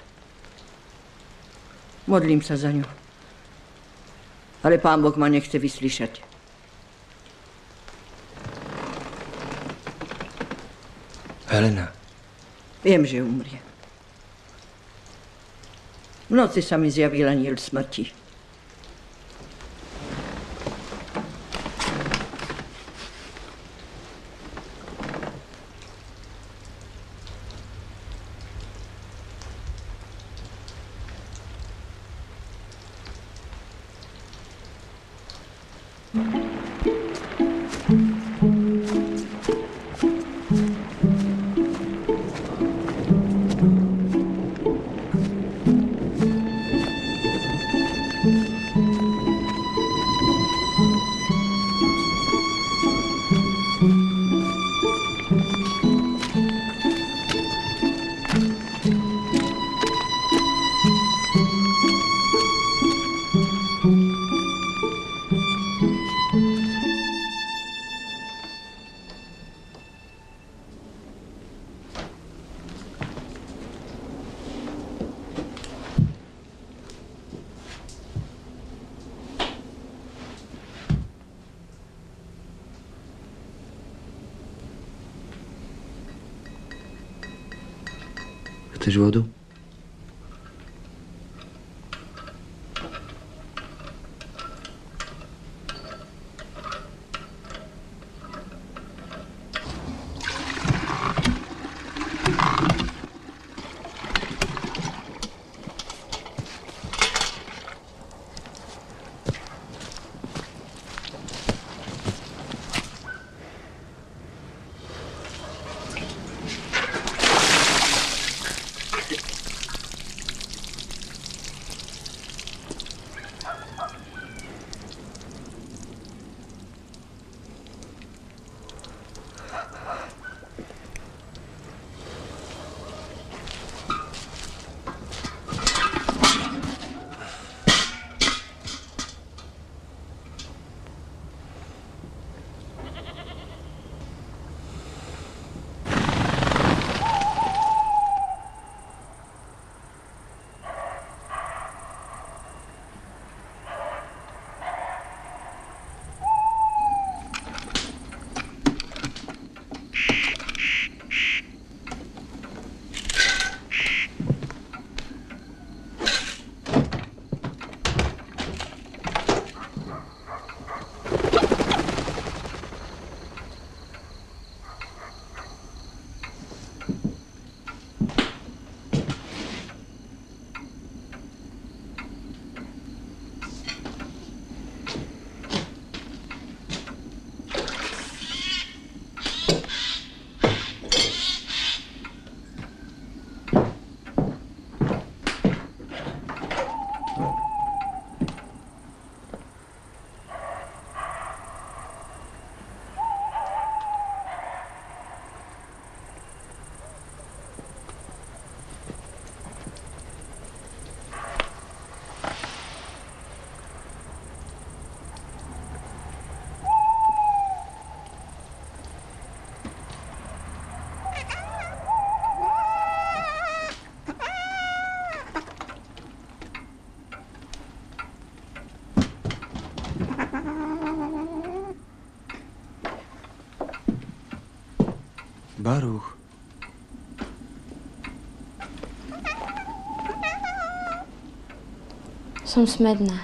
Modlím sa za ňu. Ale Pán Boh ma nechce vyslyšať. Helena. Viem, že umrie. V noci sa mi zjavil anjel smrti. Chceš vodu? Baruch. Som smedná.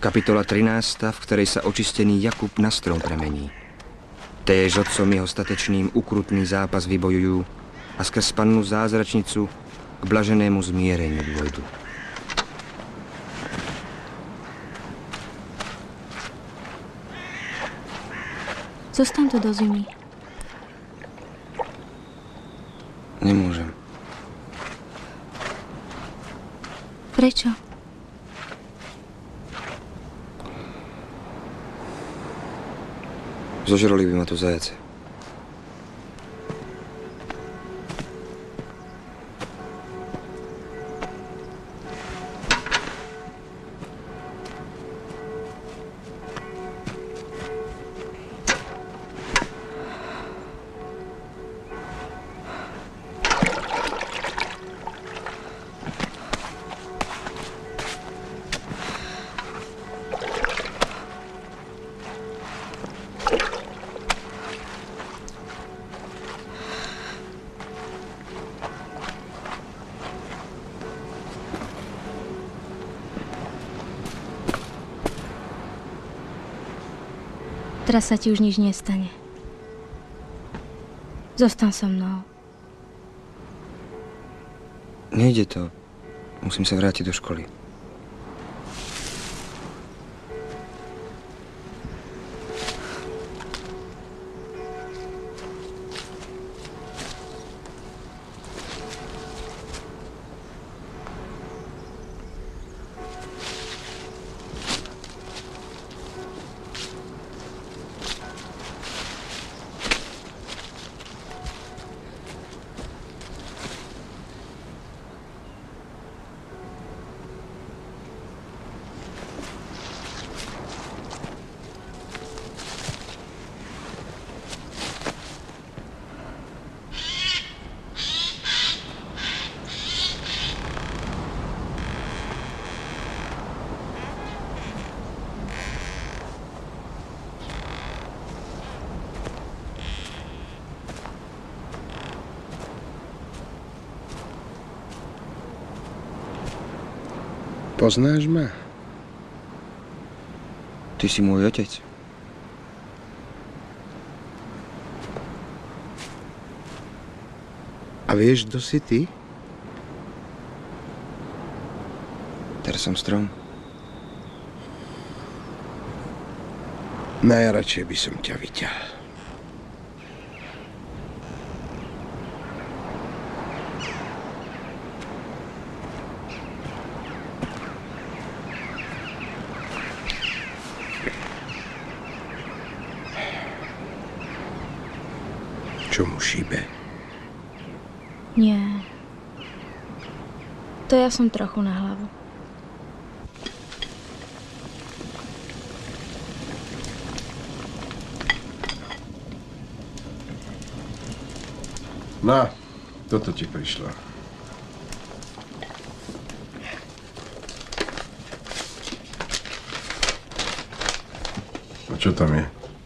Kapitola trinásta, v ktorej sa očistený Jakub na strom premení. Též otcom jeho statečným ukrutný zápas vybojujú a skrz pannu zázračnicu k blaženému zmiereniu dôjdu. Zostaň tu do zimy. Nemôžem. Prečo? Zožrali by ma tu zajace. Teraz sa ti už nič nestane. Zostaň so mnou. Nejde to. Musím sa vrátiť do školy. Poznáš ma? Ty si môj otec. A vieš, kto si ty? Teraz som strom. Najradšej by som ťa vyťal. Čo mu šíbe? Nie. To ja som trochu na hlavu. No, toto ti prišlo. A čo tam je?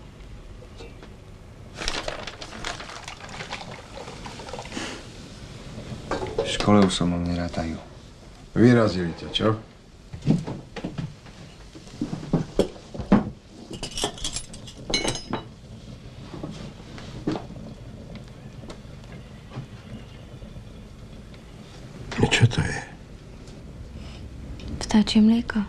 V škole už so mnou nerátajú. Vyrazili ťa, čo? Čo to je? Vtáčie mlieko.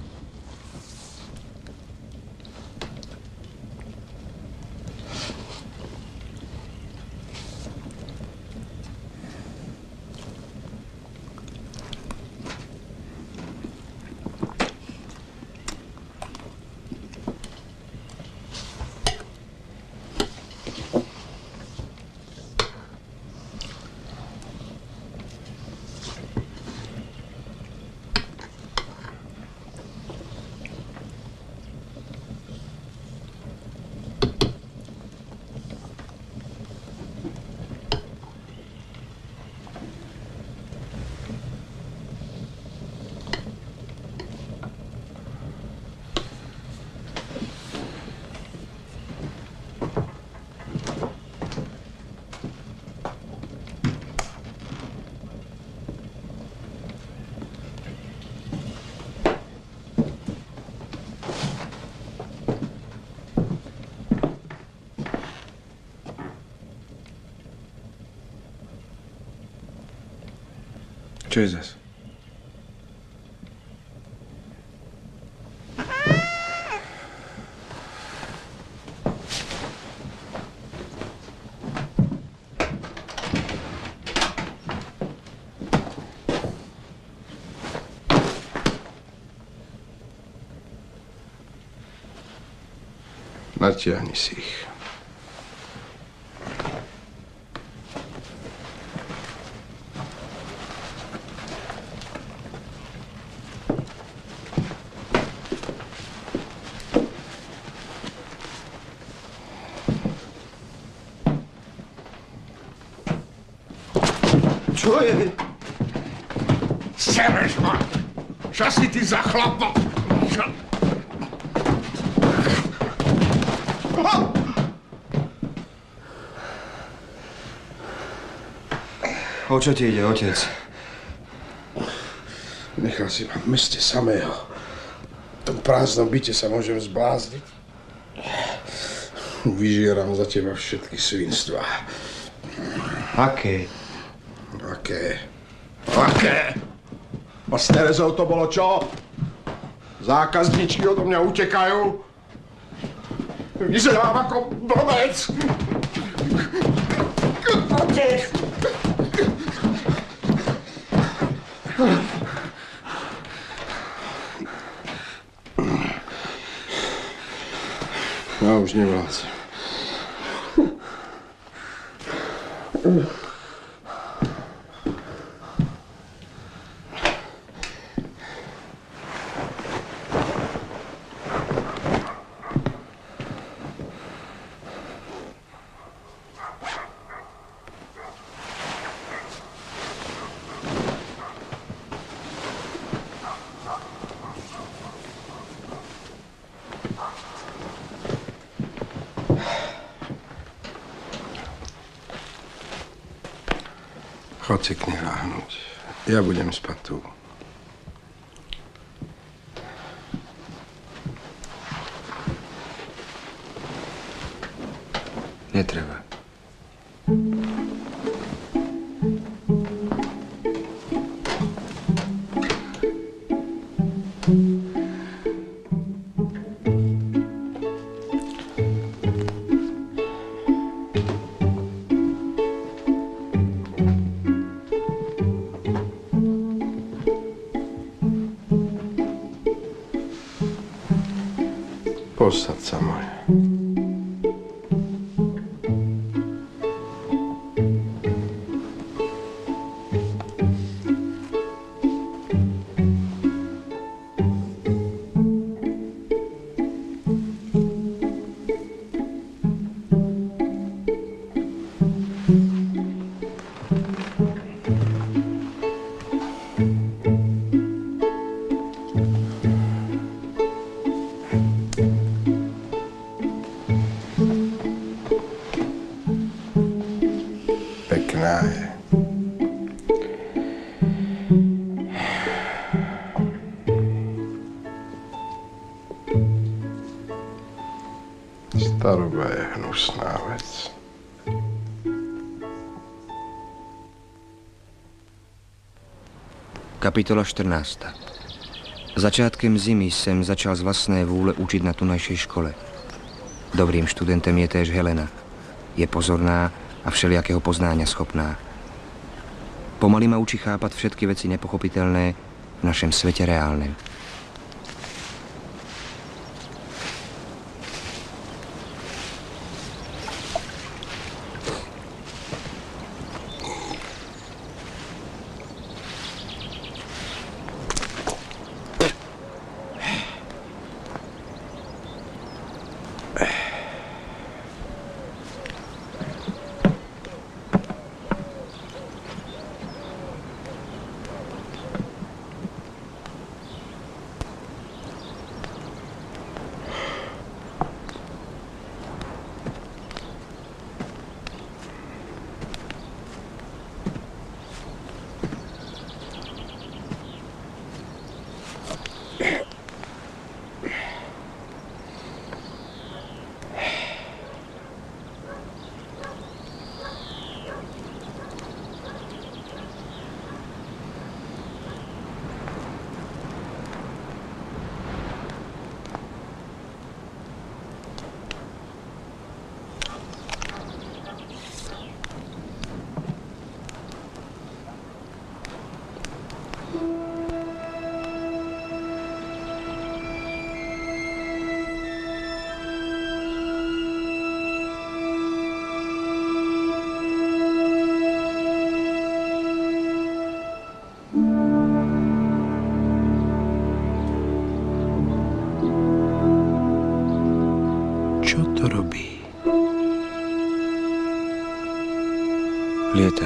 Čo je zas? Natiahni si ich. Čo je? Sereš ma! Čo si ty za chlapa? Čo? O čo ti ide, otec? Nechal si ma v meste samého. V tom prázdnom byte sa môžem zblázniť. Vyžieram za teba všetky svinstvá. Aké? Aké? Aké? A s Terezou to bolo čo? Zákazničky odo mňa utekajú. Vyzerám ako blbec. Otec! Ja už nevládzem. Chod si k nej láhnuť. Ja budem spať tu. Netreba. Posaď sa moje. Pekná je. Staroba je hnusná vec. Kapitola štrnásta. Začátkem zimy jsem začal z vlastné vůle učiť na tunajšej škole. Dobrým študentem je též Helena. Je pozorná a všelijakého poznáňa schopná. Pomaly ma učí chápat všetky veci nepochopiteľné v našem svete reálnem. Lieta.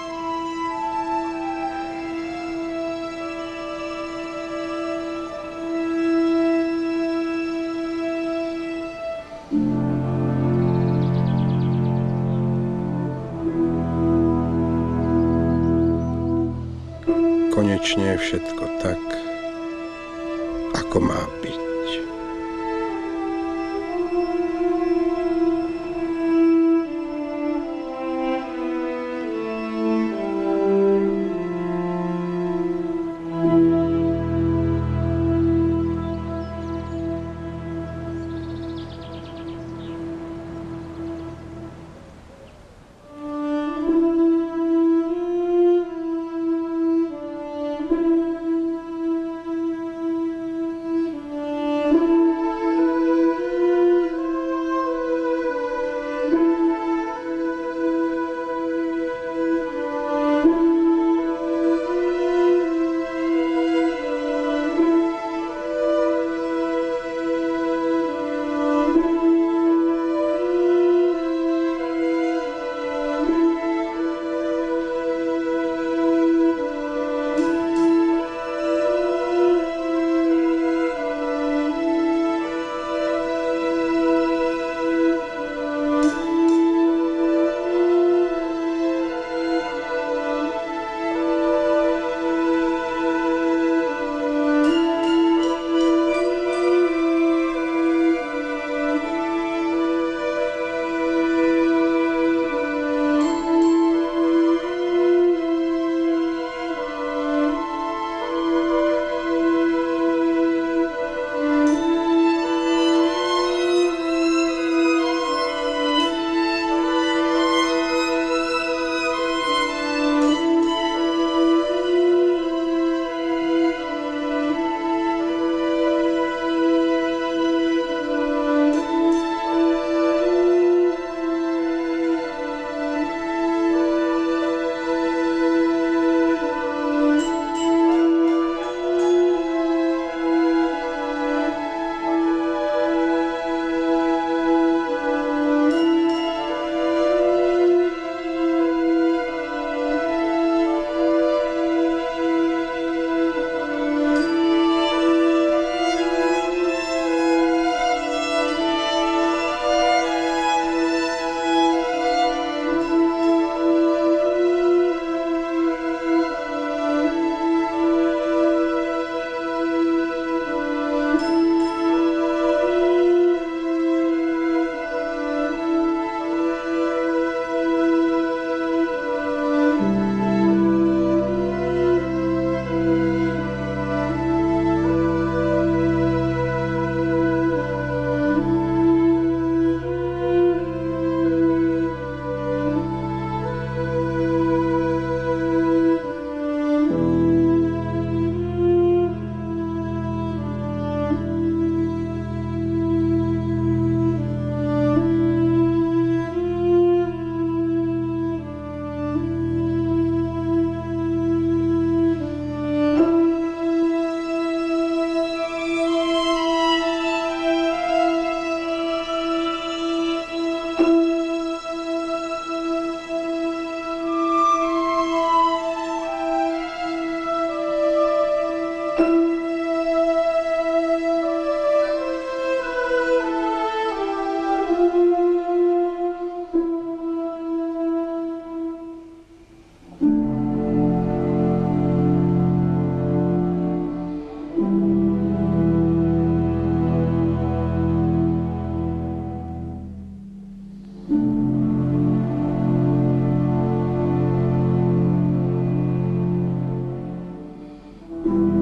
Konečne je všetko tak, ako má byť. you.